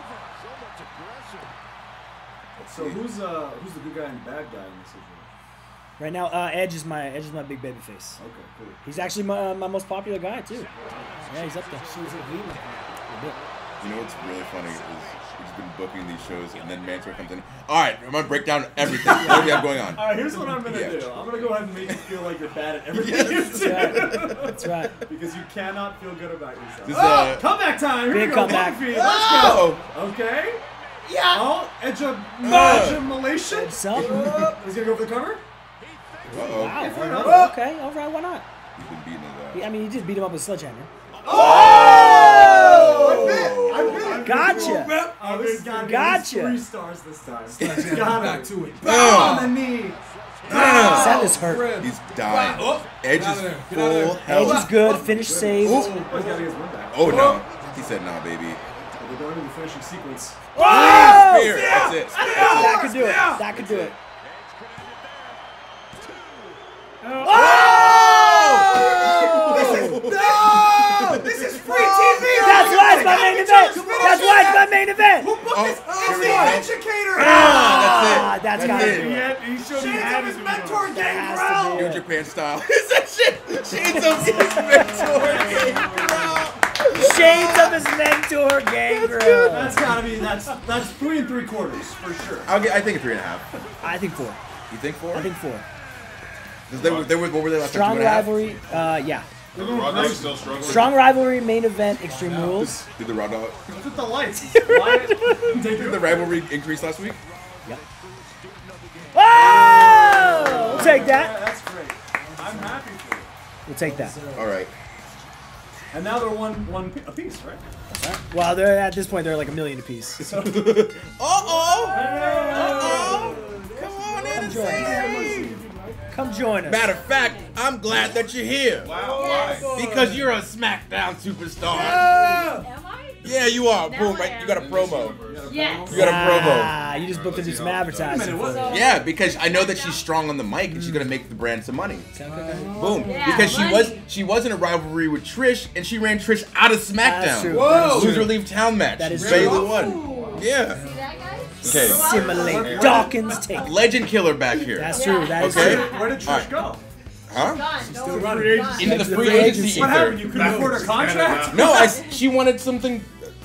Let's So see. who's uh who's the good guy and bad guy in this situation? Right now, uh, Edge is my Edge is my big baby face. Okay, cool. He's actually my, uh, my most popular guy too. Yeah, he's up there. You know what's really funny is we've been booking these shows, and then Mansoor comes in. All right, I'm gonna break down everything. What do we have going on? All right, here's what I'm gonna Yeah. do. I'm gonna go ahead and make you feel like you're bad at everything you That's do. right. That's right. Because you cannot feel good about yourself. This, oh, uh, comeback time! Here Big we go. comeback. Bumpy, let's go. Oh, Okay. Yeah. Oh, edge Something. He's gonna go for the cover. uh-oh. Wow. all right, Okay. All right. Why not? He's been beating his He- ass. I mean, he just beat him up with a sledgehammer. Oh! I bit. I bit. Gotcha. Oh, this has got to be Gotcha. three stars this time. Let's get Got back it. to it. Bow on the knee. That is hurt. Fred. He's dying. Oh, Edge get out is of there. Get out of full there. health. Edge is good. Finish saved. Oh, he's got to get his win back. Oh, no. He said, nah, baby. We're going to the finishing sequence. Oh! Spear. That's it. That could do it. That could do it. No! This is free T V! That's why it's my main event. That's why it's my main event. Oh, It's here we the go. educator! Ah, that's That's gotta it. be He, it. had, he showed he Shades had of his it. mentor, That has Gangrel! to be New it. Japan style. Is that shit? Shades of his mentor. Shades of his mentor, Gangrel. That's gotta be, that's that's three and three quarters, for sure. I'll get, I think a three and a half. I think four. You think four? I think four. 'Cause they were, they were, what were they last time? Strong Two and a half? rivalry. Uh, yeah. Raw Dog is still struggling. Strong rivalry main event. Extreme Rules. Did the Raw Dog? Look at the lights. Why? Take Did the rivalry increase last week? Yep. Oh! We'll take Yeah, that. that's great. I'm happy for you. We'll take that. All right. And now they're one one a piece, right? Well, they're at this point they're like a million apiece. Uh oh. Uh oh. Come on in and join say. Come join us. Matter of fact, I'm glad that you're here. Yes. Because you're a SmackDown superstar. Am I? Yeah, you are. Now Boom, I right? am. You got a promo. Yes. You got a promo. Ah, you just booked to do some advertising. Wait a minute, for what- it. Yeah, because I know that she's strong on the mic and she's gonna make the brand some money. Boom. Yeah, because she money. was she was in a rivalry with Trish and she ran Trish out of SmackDown. That's true. Whoa. Loser leave town match. That is Bayley true. won. Yeah. See that, guys? Okay. Simulate Dawkins take. Legend killer back here. That's true. That is Okay. true. Where did Trish Alright. go? Huh? Gone. Don't running. worry. Gone. Into the The free free agency agency. What ether. happened? You couldn't afford a contract? No, I, she wanted something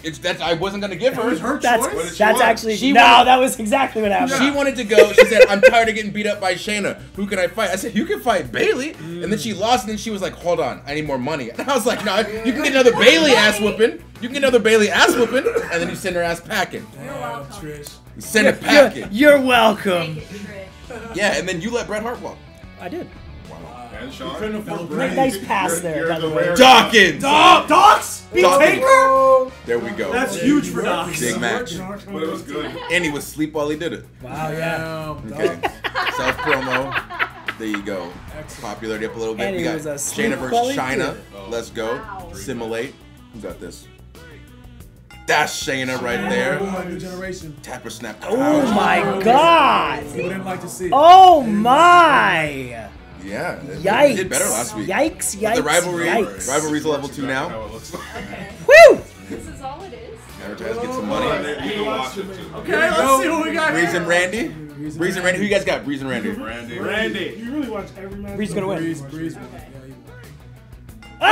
It's that's I wasn't gonna give her. It was her That's choice. What did she that's want? actually She no. wanted- That was exactly what happened. She wanted to go. She said, "I'm tired of getting beat up by Shayna. Who can I fight?" I said, "You can fight Bayley." And then she lost, and then she was like, "Hold on, I need more money." And I was like, "No, you can get another Bayley ass whooping. You can get another Bayley ass whooping." And then you send her ass packing. You're welcome. Trish. You send her You're, packing. you're welcome. Thank you, Trish. Yeah, and then you let Bret Hart walk. I did. And Sean? Couldn't afford Nice, Brady. nice pass there, You're by the the way. rare- Dawkins. Dog, dogs. Beat Dawkins. Taker. There we go. That's huge for Doc. Big match. But it was good. And he was asleep while he did it. Wow, yeah. Damn, Okay. dog. Self promo. There you go. Popularity up a little bit. And We he got was asleep Shayna while versus he China. did it. Let's go. Wow. Simulate. Who got this? That's Shayna right Boy, there. new generation. Tap or snap. Oh my God. People didn't like to see it. Oh my. Yeah. they- they Yikes. did better last week. Yikes, But yikes, the rivalry, yikes. rivalry's level two Exactly now. how it looks like. Woo! This is all it is. Advertise, get some Well, money. they- you can watch it too. Okay, let's see what we got Breeze here. and Randy. Breeze and Randy. Who you guys got? Breeze and Randy. Randy. Randy. You really watch every match. Breeze gonna win. Breeze, breeze. Okay. Yeah, you won.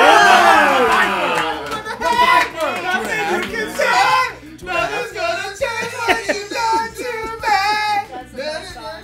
Nothing's gonna change what you done to That's the best song.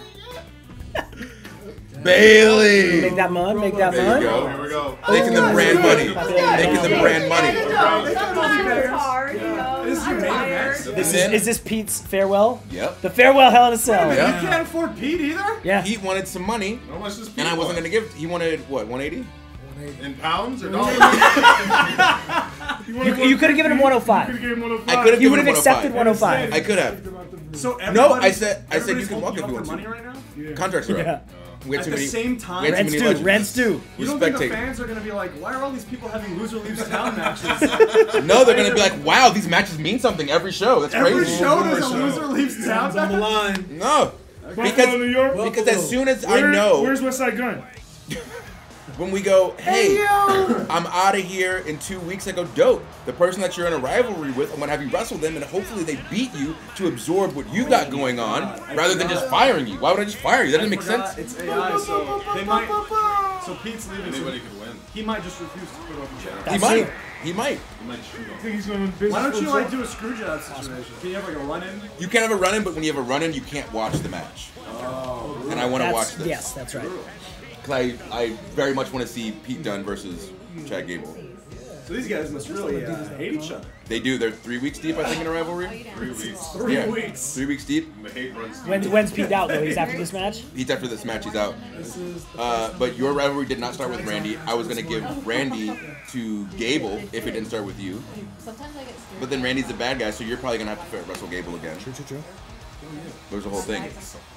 Bayley. Make that mun, make that There you mun. go. Here we go. Making the brand money. Making the brand money. Sometimes it's hard, you know. This is your I'm main tired. event. This then- is, is this Pete's farewell? Yep. The farewell Hell in a Cell. Yeah. You can't afford Pete either. Yeah. He wanted some money, How much does and I Pete wasn't want? gonna give. it. He wanted what? one eighty. In pounds or dollars? You, you could have given him one oh five. You could have given him one oh I five. could have You given would him have one oh accepted five. one oh five. I could have. So No, I everybody- said- I said you everybody's can walk holding if you up want their to. money right now. Contracts are Yeah. up. We had At too the many. same time, we had too Rents many due, legends. rents due. you don't think the Spectate. fans are gonna be like, why are all these people having loser leaves town matches? No, they're gonna be like, wow, these matches mean something every show. That's Every crazy. show there's a show. loser leaves town Hands on the match. line. No, Buffalo, New because York. because as soon as I Where- know Where's West Side Gun? when we go, hey, I'm out of here in two weeks. I go, dope. The person that you're in a rivalry with, I'm gonna have you wrestle them, and hopefully they beat you to absorb what you got going on, rather than just firing you. Why would I just fire you? That doesn't make Forgot sense. It's A I, so they might. So Pete's leaving. So Anybody could win. he might just refuse to put up a check. He That's might. it. He might. You might shoot I him. think he's going to business Why don't for you like himself. do a screw job situation? Can you have like a run in? You can't have a run-in, but when you have a run-in, you can't watch the match. And I want to That's, watch this. yes, that's right. Because I, I very much want to see Pete Dunne versus Chad Gable. So these guys must really uh, hate each other. They do. They're three weeks deep, I think, in a rivalry. Three weeks. Three Yeah. weeks. Three weeks deep. The hate runs deep. When, when's Pete out though? He's after this match? He's after this match. He's out. Uh, but your rivalry did not start with Randy. I was gonna give Randy to Gable if it didn't start with you. Sometimes I get scared. But then Randy's the bad guy, so you're probably gonna have to wrestle Gable again. True, true, true. There's a whole thing.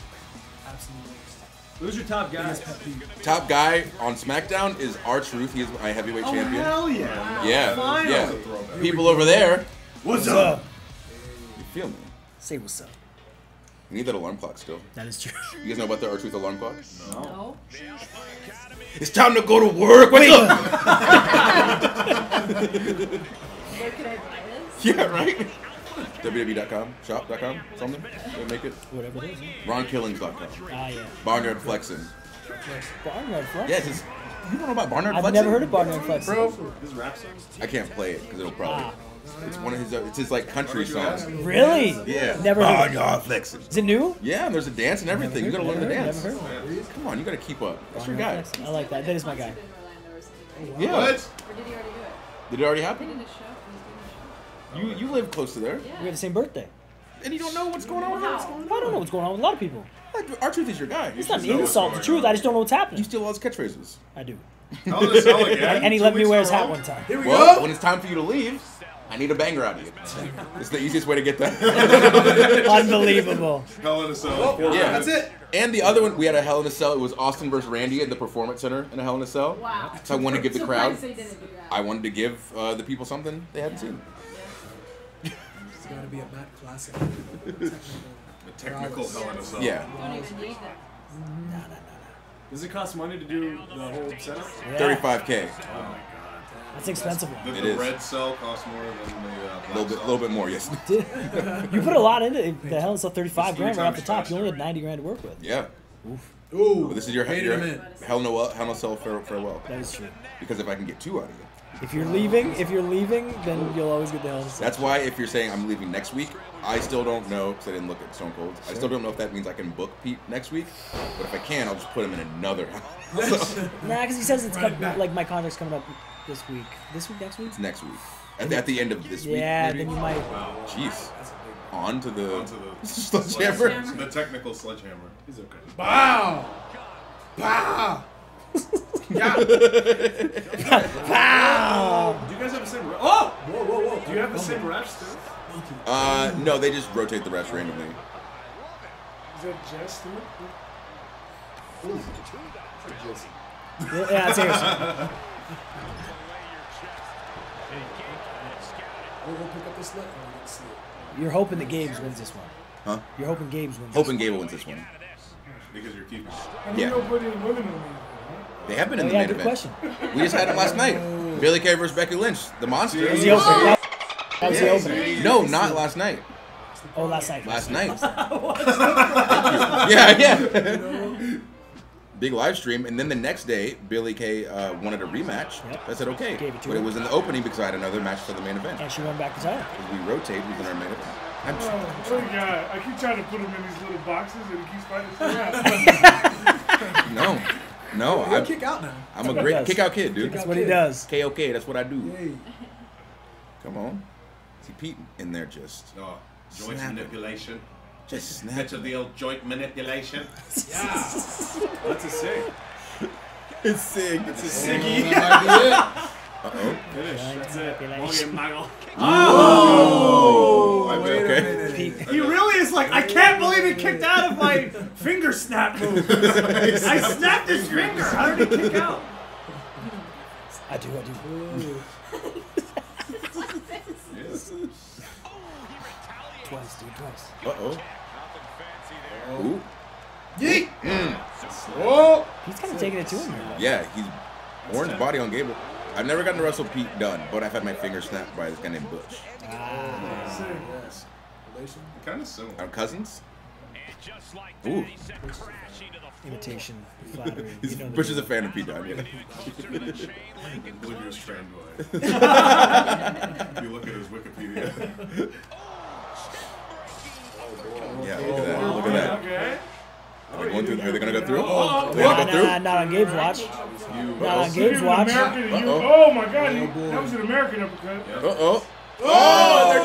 Who's your top guy? Top guy on SmackDown is R-Truth. He is my heavyweight Oh champion. hell yeah! Yeah, Finally. yeah. People over there, What's What's up? up? you feel me? Say what's up. We need that alarm clock still. That is true. You guys know about the R-Truth alarm clock? No. It's time to go to work. Wake up! Where can I buy this? Yeah, right. w w w dot com, shop dot com, something. They make it. Whatever it is. yeah. ron killings dot com. Ah, yeah. Barnyard Flexing. Barnyard Flex? Yeah, it's just, you don't know about Barnyard I've Flexing? never heard of Barnyard Flex. Bro, His rap songs. I can't play it because it'll probably. Ah. It's one of his. uh, It's his like country songs. Really? Yeah. Never heard of it. Barnyard Flexing. Is it new? Yeah, and there's a dance and everything. You gotta learn the Never dance. heard of it. Come on, you gotta keep up. That's your Barnyard guy. Flex. I like that. That is my guy. In Orlando or something. Yeah. What? Or did he already do it? Did it already He happen? did a show. He's doing a show. You you live close to there, We have the same birthday. and you don't know what's going on with us. I don't know what's going on with a lot of people. R-Truth is your guy. It's not know an what's insult. The going truth. on. I just don't know what's You happening. steal all his catchphrases. I do. How did it sell again? And he Two let me weeks wear in his a hat row? one time. Here we Well, go. when it's time for you to leave, I need a banger out of you. It's the easiest way to get that. Unbelievable. Hell in a Cell. Yeah. That's it. And the other one, we had a Hell in a Cell. It was Austin versus Randy at the Performance Center in a Hell in a Cell. Wow. So I wanted to give the crowd. Surprised they didn't do that. I wanted to give uh, the people something they hadn't seen. It's gotta be a Matt classic. The technical Hell in a Cell. Yeah. Don't even need that. Does it cost money to do the whole setup? Yeah. thirty-five K. That's an expensive one. Did It the is. red cell cost more than the uh, A black little bit, cell? little bit more, yes. You put a lot into it. The hell is a thirty-five It's three grand right off the times top. You only faster. had ninety grand to work with. Yeah. Ooh. But this is your, Wait your a minute. Hell no Hell in a Cell fare- farewell. That is true. Because if I can get two out of you, If you're leaving, if you're leaving, then you'll always get the Hell in a Cell. That's why if you're saying I'm leaving next week, I still don't know because I didn't look at Stone Cold. I still don't know if that means I can book Pete next week. But if I can, I'll just put him in another house. So, Nah, because he says it's Right com- back. like my contract's coming up this week. This week, next week? it's next week. At the, at the end of this week. Yeah, maybe? then you might. Jeez. On to the, Onto the sledgehammer. The technical sledgehammer. He's okay. Bow! Bow! Yeah. Pow! Do you guys have the same? Re- oh! Whoa, whoa, whoa. Do you have the same refs too? Uh, no, they just rotate the refs randomly. Is that Jess too? Yeah, yeah, seriously. We'll go pick up this leg. Oh, we didn't see it. You're hoping that Gabe's wins this one. Huh? You're hoping Gabe's wins. Hoping Gable wins this one. Because you're keeping. And Yeah. you don't put any women in the main event, They have been Oh, in the yeah, main good event. question. We just had them last night. Bayley Kay versus Becky Lynch. The monster. That was the opening. That that was the opening. No, not last night. Oh, last night. Last night. Yeah, yeah. Big live stream, and then the next day, Bayley Kay uh, wanted a rematch. Yep. I said okay, Gave it to but her. it was in the opening because I had another match for the main event. And she won back to title. We rotate within our main event. I'm right? Oh, what a guy. I keep trying to put him in these little boxes and he keeps fighting his way out. no, no, He'll I'm, kick out now. I'm a what he great does. kick out kid, dude. That's what he does. K O K, that's what I do. Hey. Come on, see Pete in there just, Oh, joint Snap it. manipulation. just snap. Bit of the old joint manipulation. That's a sig. It's sick. It's a Siggy. Uh oh. Finish. That's it. Morgan Michael. Oh! I Wait bet. a Okay. minute. He really is like, I can't believe he kicked out of my finger snap move. I snapped his finger. How did he kick out? I do, I do. Twice, dude, twice. Uh oh. Ooh. Yeet. Oh. He's kind of taking it to him here. though. Yeah, he's orange body on Gable. I've never gotten to wrestle Pete done, but I've had my finger snapped by this guy named Butch. Yes. Relation. Kind of soon. Our cousins? Ooh. Imitation, flattery. He's, You know the Butch is a deal. fan of Pete Dunne, yeah. Oblivious trend boy. You look at his Wikipedia. Yeah, look at that. Look at that. Okay. Are they, going through, are they gonna go through? Oh, They're gonna Nah, go through? nah, not on Gabe's watch. You. Not on Give Gabe's him an watch. American, you, Uh-oh. oh my god, he, that was an American uppercut. Uh-oh. Oh, they're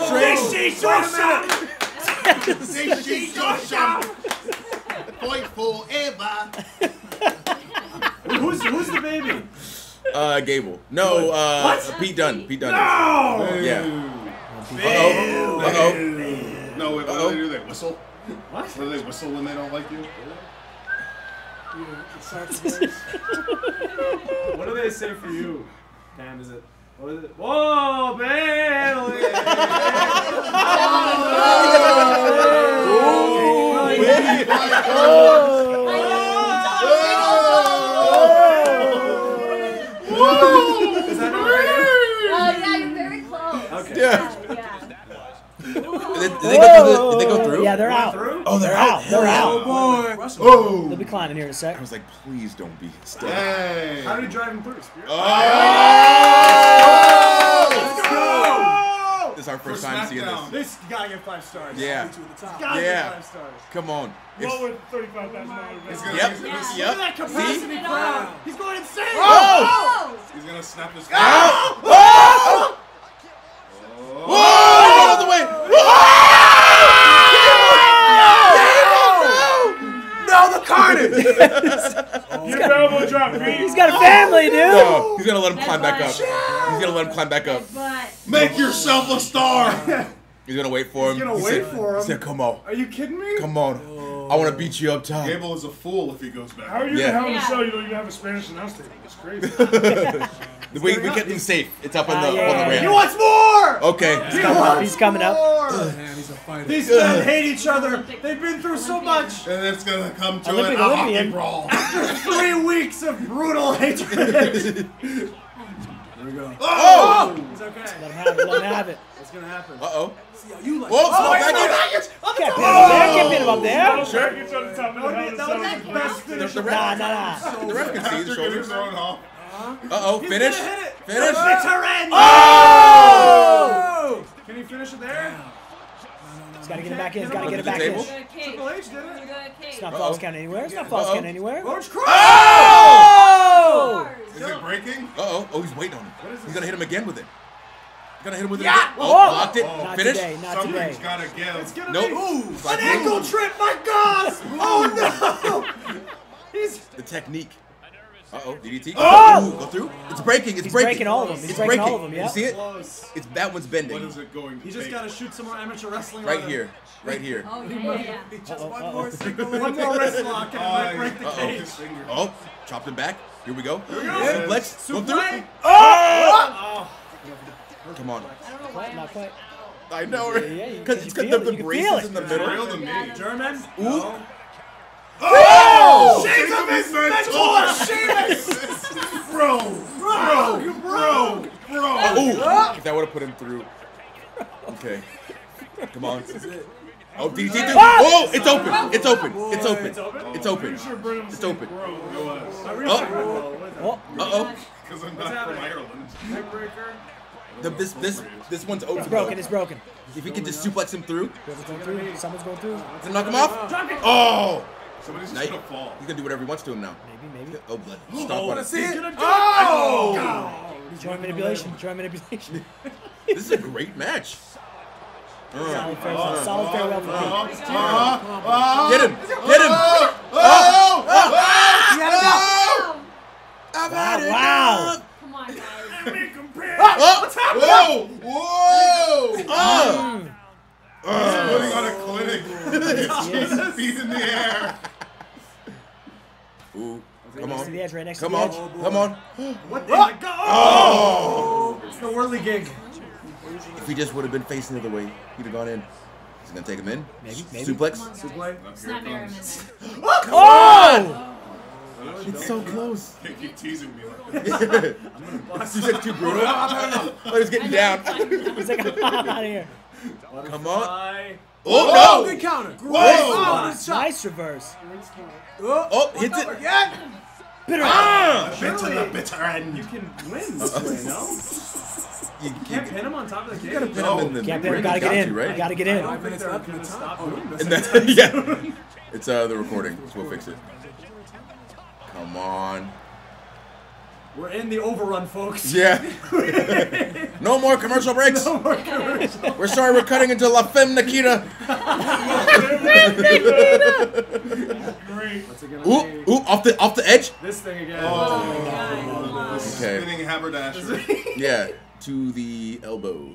Point forever. Who's who's the baby? Uh, Gable. No, uh, Pete Dunne. Pete Dunne. No! Yeah. Uh-oh. Uh-oh. No, wait, what Uh-oh. do they do? They whistle? What? What do they whistle when they don't like you? Yeah, it's sacrifice. What do they say for you? Damn, is it? What is it? Whoa, Bayley! Is that not right? Oh, yeah, you're very close. Okay. Yeah. Yeah. Did they, did they go through the, did they go through? Yeah, they're out. Through? Oh, they're They're out. out. They're out. Boy. Oh. They'll be climbing here in a sec. I was like, please don't be stuck. Hey. How did he drive him through? Spirit? Let's go! This is our first time seeing SmackDown. this. This, you gotta get five stars. Yeah. To the top. Gotta Yeah. get five stars. Come on. It's, What with thirty-five thousand dollars? gonna- yep. he's- Yeah. he's- Yep. Look at that capacity See? crowd. He's going insane. Oh! He's gonna snap his Oh! Oh! Whoa! Get out of the way! No, the carnage. Your elbow drop, Pete. He's got a family, dude. No, he's gonna let him climb back up. He's gonna let him climb back up. But Make yourself a star! He's gonna wait for him. He's gonna He wait said- for him. He said, "Come on, Are you kidding me? come on. I want to beat you up top." Gable is a fool if he goes back. How are you Yeah. in Hell in a Yeah. Cell? You don't even have a Spanish announce table. It's crazy. We, we kept him safe. It's up on the, Ah, up yeah. on the ramp. He wants more. Okay. He's coming up. He's coming up. Man, he's a fighter. These men hate each other. They've been through so much. And it's gonna come to Olympic an a hockey Olympian. brawl. Three weeks of brutal hatred. Here we go. Oh! It's okay. Let him have it. Let him have it. It's gonna happen. Uh oh. See how you like Whoa! it. Oh, back in. Can't pin him up there. Can't pin him up there. Sure. Gets on the top of the Hell in a That Cell. was the best The, finish. the Nah, ref, nah, nah. the ref can see the After getting shoulders. thrown off. Uh-oh, finish. Hit it. Finish. Oh! Can he finish it there? He's got to get it back in. He's got to get it the back table? in. Triple H did it. It's not false count anywhere. It's not false Uh-oh. count anywhere. Orange Cross. Oh! Is it breaking? Uh-oh. Oh, he's waiting on him. He's gonna hit him again with it. He's gonna hit him with it Yeah. again. Oh, Oh. blocked it. Not Finish. today. Not today. Something's gotta give. It's gonna Nope. be Ooh, an ankle trip. My God! Oh no! He's The technique. Uh-oh. D D T. Oh! Ooh, go through. It's breaking. It's He's breaking. breaking all of them. He's It's breaking breaking. all of them, yeah. You see it? close. It's that one's bending. What is it going to He just take? gotta shoot some more amateur wrestling. Right on him. here. Right here. Oh, yeah, yeah. Just Uh-oh, one uh-oh. more single. One more wrist lock and it might break the Uh-oh. cage. His finger. Oh, chopped him back. Here we go. Yes. Suplex. Go through. Suplex. Oh! Come on. I don't know why. Not quite. I know, Yeah, right? yeah, you- Because you it's feel got it, the, you the can feel braces it. in the It's middle. real to me. Yeah. German. Ooh. Oh! Shades of his mentor, Sheamus. Bro, bro, bro, bro. Oh, if that would have put him through. Okay. Come on. Oh, D D T. Ah! Oh, it's open. It's open. It's open. It's open? It's open. Pretty sure Brennan was It's saying open. bro. I really Oh. think- Oh. Uh-oh. Because I'm What's not from happening? Ireland. Neckbreaker. The, this this this one's open. It's broken. It's broken. If we could just suplex him through, Whoever's going through. Someone's going through. to knock him off. Drop it. Oh. Somebody's Now just he- gonna fall. He's gonna do whatever he wants to him now. Maybe, maybe. Oh, blood. Stop Oh, on wanna it. see it? Oh. Joint manipulation. Joint manipulation. This is a great match. Uh, Solid farewell. Solid farewell for Pete. Get him! Get him! Oh! I've Wow, had wow. enough. Come on, guys. Oh! Whoa! Whoa! Uh, Putting on a clinic. Feet in the air. Ooh, come Next to the on. edge, right next Come to the on. edge. Come on. What the my God? Oh! It's the whirly gig. If he just would have been facing the other way, he'd have gone in. Is he gonna take him in? Maybe, maybe. Suplex? Suplex. It's not Merriman. Oh! It's so close. You keep teasing me. You said too brutal. Oh, he's getting down. He's like, I'm out of here. Come on. Bye. Oh, Oh, no! good counter. Great Whoa. spot. Nice reverse. Oh, hits it. Again. Bitter. Ah! Bit to the bitter end. You can win this way, no? You You can't pin him on top of the cage. gotta pin him in the Can't ring. pin him. Gotta Got get in. you, right? Gotta get I in. don't think they're gonna stop doing this. And then, yeah. It's uh, the recording, so we'll fix it. Come on. We're in the overrun, folks. Yeah. No more commercial breaks. We're sorry we're cutting into La Femme Nikita. Great. What's it gonna Ooh, be? ooh, off the off the edge. This thing again. Okay. Spinning haberdashery. Yeah, to the elbow.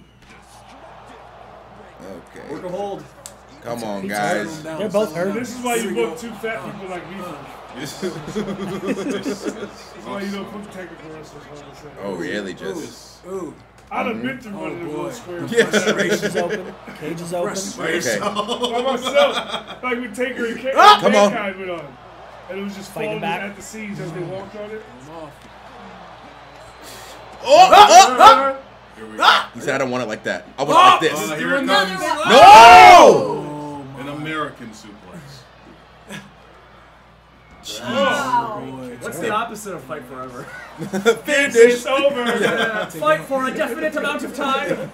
Work a Okay. hold. Come on, guys. They're both hurt. This is why you book two fat people like me. This is why you don't book technical wrestlers. like I said. Oh, really? Just. Ooh. I'd have been through one of them little squares. Yeah. Cage is open. Cage is open. Okay. By myself. Like with Taker and K. Come on. Mankind went on. And it was just Fighting falling back. at the seams as they walked on it. Oh, oh, oh. Here we go. He said I don't want it like that. I want it like Uh, this. here it comes. No! An American suplex. Wow. What's the opposite of fight forever? Finish. It's over. Fight for a definite amount of time.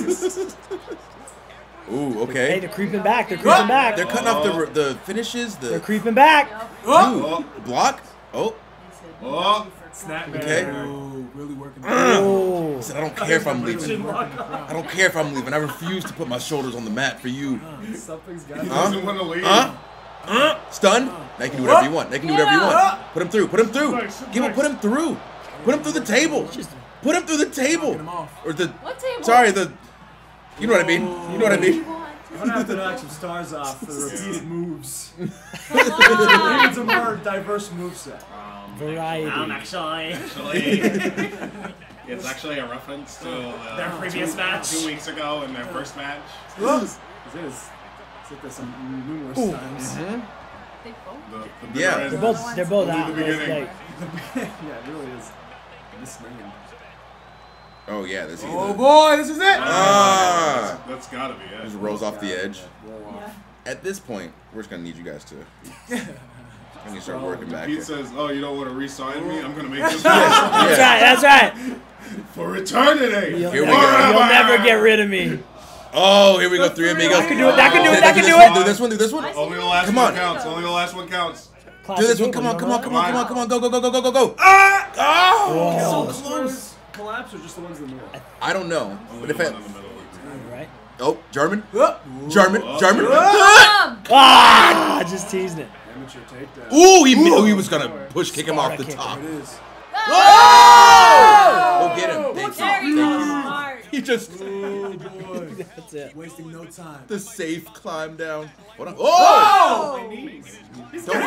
Ooh, Hey, okay. they're creeping back. They're creeping back. They're cutting off the the finishes. They're The creeping back. ooh, block. Oh, Oh, Snap okay. really working. Oh. I said I don't care if I'm leaving. I don't care if I'm leaving. I refuse to put my shoulders on the mat for you. Something's got he to doesn't want to leave. Huh? Huh? Stun? Now you can do whatever you want. They can do whatever you want. Put him through. Put him through. Give him. Put him through. Put him through the table. Put him through the table. Or the. What table? Sorry, the. You know what I mean. You know what I mean. I'm gonna have to knock some stars off for the repeated moves. Come It on. needs a more diverse moveset. Variety. actually. Actually, it's actually a reference to uh, Their previous two, match. two weeks ago in their first match. It is. It is. Said this some numerous Ooh. times. They both- The, the bitter Yeah. end. They're both. They're both Only out. the Like, beginning. like, Yeah, it really is. Misnamed. Oh yeah, this is. Oh boy, this is it! Ah! That's gotta be it. Just rolls off the edge. Roll off. At this point, we're just gonna need you guys to And you start working back. Pete here. says, "Oh, you don't want to re-sign me? I'm gonna make this That's right. That's right. for eternity." You'll, Here we never, go. you'll never get rid of me. Oh, here we go. Three amigos. That could do it. That could do it. That could do do this one, it. Do this one. Do this one. Only the last Come one on. counts. Only the last one counts. Do this one. Come on. Come on. Come on. Come on. Come on. Go. Go. Go. Go. Go. Go. Go. Ah! Oh! So close. Collapse or just the ones in the middle? I don't know. Only But the if one it, in the middle. Right. oh, German. German. German. Ah! Just teasing it. Amateur takedown. Ooh, he, oh, he was gonna push kick him off the Sparta kick. top. It is. Oh! Go get him. Thank There you. you go. Thank you. Smart. He just Oh boy. That's it. Wasting no time. the safe climb down. What? Oh! My knees. Don't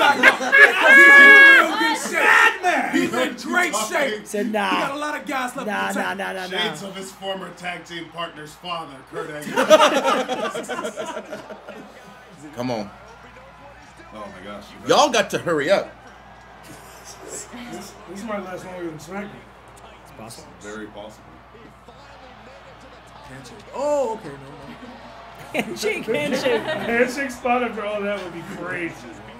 He's in great shape. Said He got a nah. lot of gas left Nah, in the nah, tank. nah, nah, Shades nah. of his former tag team partner's father, Kurt Angle. Come on. Oh my gosh. Y'all got to hurry up. This, this might last longer than SmackDown. It's possible. Very possible. Oh, okay, no, no. Handshake, handshake. Handshake spot after all that would be crazy.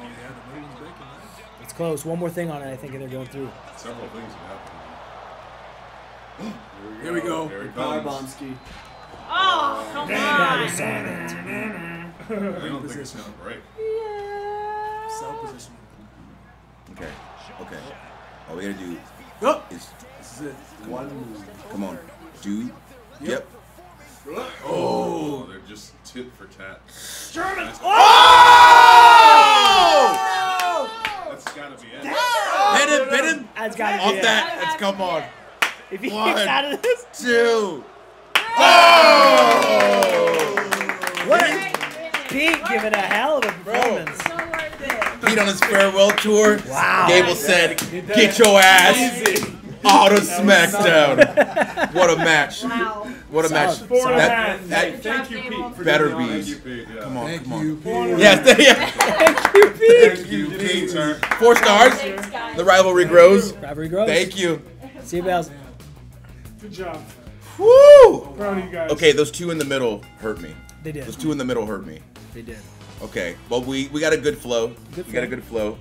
It's close. One more thing on it. I think they're going through. Several things have happened. Here we go. There he Power comes. bomb ski. Oh, come That on. was on it. I don't think it's gonna break. Cell position. Okay. Okay. All we gotta do Yup. is This is it. One move. come on. Do. Yep. Oh, they're just tit for tat. German. That's gotta be it. Hit him. Hit him. That's got to be Off it. that. Let's come on. If he One. kicks out of this. Two. Oh! What? Pete giving a hell of a performance. So worth it. Pete on his farewell tour. Wow. Gable said, "Get your ass out of SmackDown." What a match! Wow. What a match! Solid. Four and a That, half. that Thank you, Pete, for better doing the honors. be. Thank you, Pete. Yeah. Come on, Thank come on. you, Pete. Yes, yeah. Thank you, Pete. sir. Four stars. Thanks, guys. The rivalry grows. Rivalry grows. Thank you. See you, Bells. Good job. Woo! Proud of you guys. Okay, those two in the middle hurt me. They did. Those two in the middle hurt me. They did. Okay, well we we got a good flow. Good we got a flow. good flow.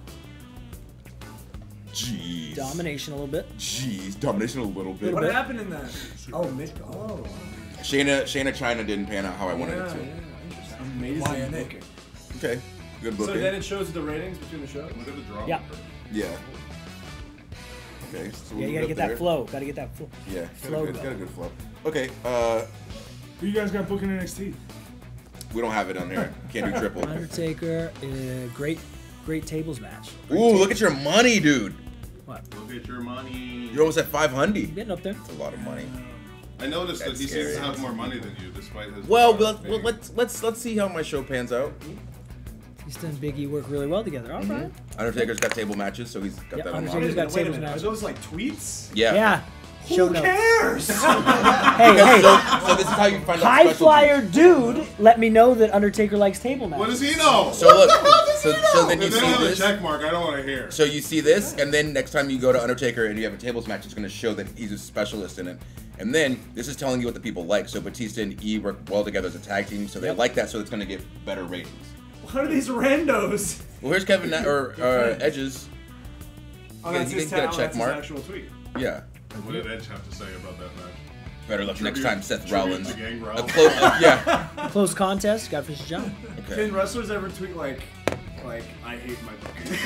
Jeez. Domination a little bit. Jeez, domination a little bit. What bit. happened in that? Oh, mid. Oh. Shayna Shayna China didn't pan out how I wanted it to. Amazing Why a booking. Okay, good So booking. then it shows the ratings between the shows? Look at the drop. Yeah. Yeah. Okay. So Yeah, we'll you get gotta up get there. that flow. Gotta get that flow. Yeah. Got Flow a good, going. got a good flow. Okay. Uh, Who you guys got booking N X T? we don't have it on here. Can't do triple. Undertaker, uh, great, great tables match. Ooh, look at your money, dude. What? Look at your money. You're almost at five hundred. Getting up there. That's a lot of money. I noticed that That's he seems to scary. have more money than you, despite his. Well, product well, well, being- let's let's let's see how my show pans out. Easton and Big E work really well together. All right. Undertaker's got table matches, so he's got Yep, that Undertaker's unlocked. got Wait a tables minute, are match. those like tweets? Yeah. Yeah. Show Who notes. cares? Hey, Because hey. so, so this is how you find out High specialties. flyer dude, let me know that Undertaker likes table What matches. does he know? So look, so, so then you If they see have a this. check mark, I don't want to hear. So you see this, and then next time you go to Undertaker and you have a tables match, it's going to show that he's a specialist in it. And then this is telling you what the people like. So Batista and E work well together as a tag team, so they Yep. like that, so it's going to get better ratings. What are these randos? Well, here's Kevin Na- or uh, Edges. Oh, Yeah, that's you his, think you got a ta- oh, check that's his mark? actual tweet. Yeah. What did Edge have to say about that match? Better luck next Tribute- time, Seth tribute Rollins. to Gangrel. A close, uh, yeah. Close contest. Got to finish the job. Okay. Can wrestlers ever tweet like, like I hate my booking?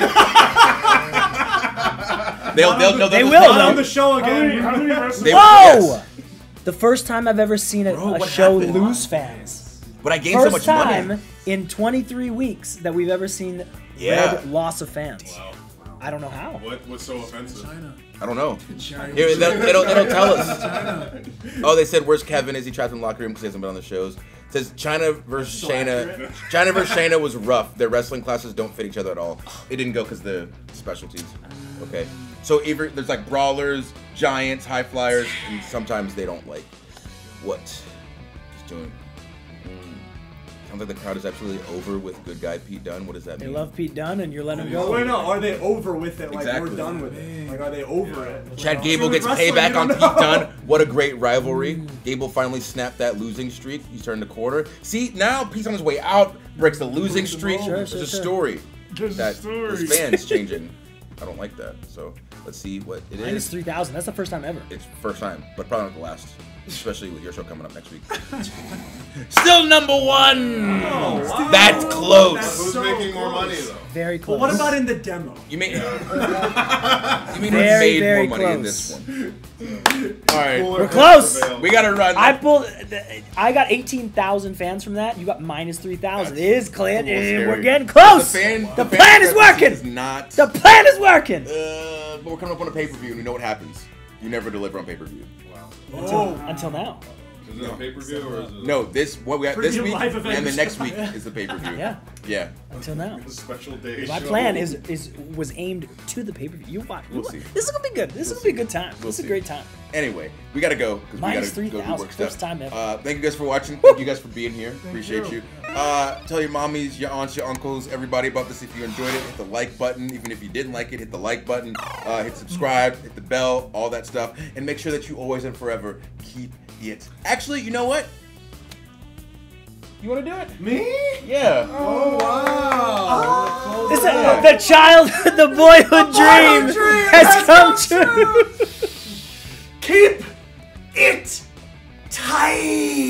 They'll, they'll, they'll, They they'll- will, Not though. on the show How many, again. how many wrestlers? They- Whoa! yes. The first time I've ever seen a, Bro, a what show happened? lose fans. But I gained so First much time money. in twenty-three weeks that we've ever seen Yeah. red loss of fans. Wow. I don't know how. What, what's so offensive? I don't know. Here, they, they don't, they don't tell us. Oh, they said, where's Kevin? Is he trapped in the locker room because he hasn't been on the shows? It says China versus So Shayna. accurate. China versus Shayna was rough. Their wrestling classes don't fit each other at all. It didn't go because the specialties. Okay. So either there's like brawlers, giants, high flyers, and sometimes they don't like what he's doing. Mm. Sounds like the crowd is absolutely over with good guy Pete Dunne. What does that They mean? love Pete Dunne and you're letting him Oh, go. wait, no. Are they over with it? Like Exactly. we're done with it. Like are they over it? Chad Gable See, gets with wrestling, payback you on don't Pete know. Dunne. What a great rivalry. Gable finally snapped that losing streak. He's turned a quarter. See, now Pete's on his way out, breaks the losing streak. Sure, There's sure, a sure. story. There's a that story. those fans changing. I don't like that. So let's see what it Minus is. three thousand. That's the first time ever. It's first time, but probably not the last. Especially with your show coming up next week. Still number one. Oh, wow. That's close. Who's So making more close. money though? Very close. Well, what about in the demo? You mean you mean Very, we made very more money in close. this one? All right, Cooler We're heads close. prevail. we gotta run. I pulled. I got eighteen thousand fans from that. You got minus three thousand. It is, Clint. a little Eh, scary. We're getting close. The, fan, The the plan fan is presidency working. Is not. The plan is working. Uh, but we're coming up on a pay per view, and you know what happens? You never deliver on pay per view. Until, until now. Is it a pay per view or is it? No, this what we got this Premium week, live and the events. next week is the pay per view. Yeah. Yeah. Until now. A special day. My show. plan is is was aimed to the pay per view. You watch. You We'll watch. see. This is gonna be good. This is gonna be a good time. We'll this is see. a great time. Anyway, we gotta go because we Minus gotta go do 3,000, work stuff. first time ever. Uh, thank you guys for watching. Thank you guys for being here. Appreciate you. you. Uh, tell your mommies, your aunts, your uncles, everybody about this. If you enjoyed it, hit the like button. Even if you didn't like it, hit the like button. Uh, hit subscribe. Hit the bell. All that stuff. And make sure that you always and forever keep it. Actually, you know what? You want to do it? Me? Yeah. Oh wow! This is, the child, the boyhood dream, dream has has come come true. Keep it tight.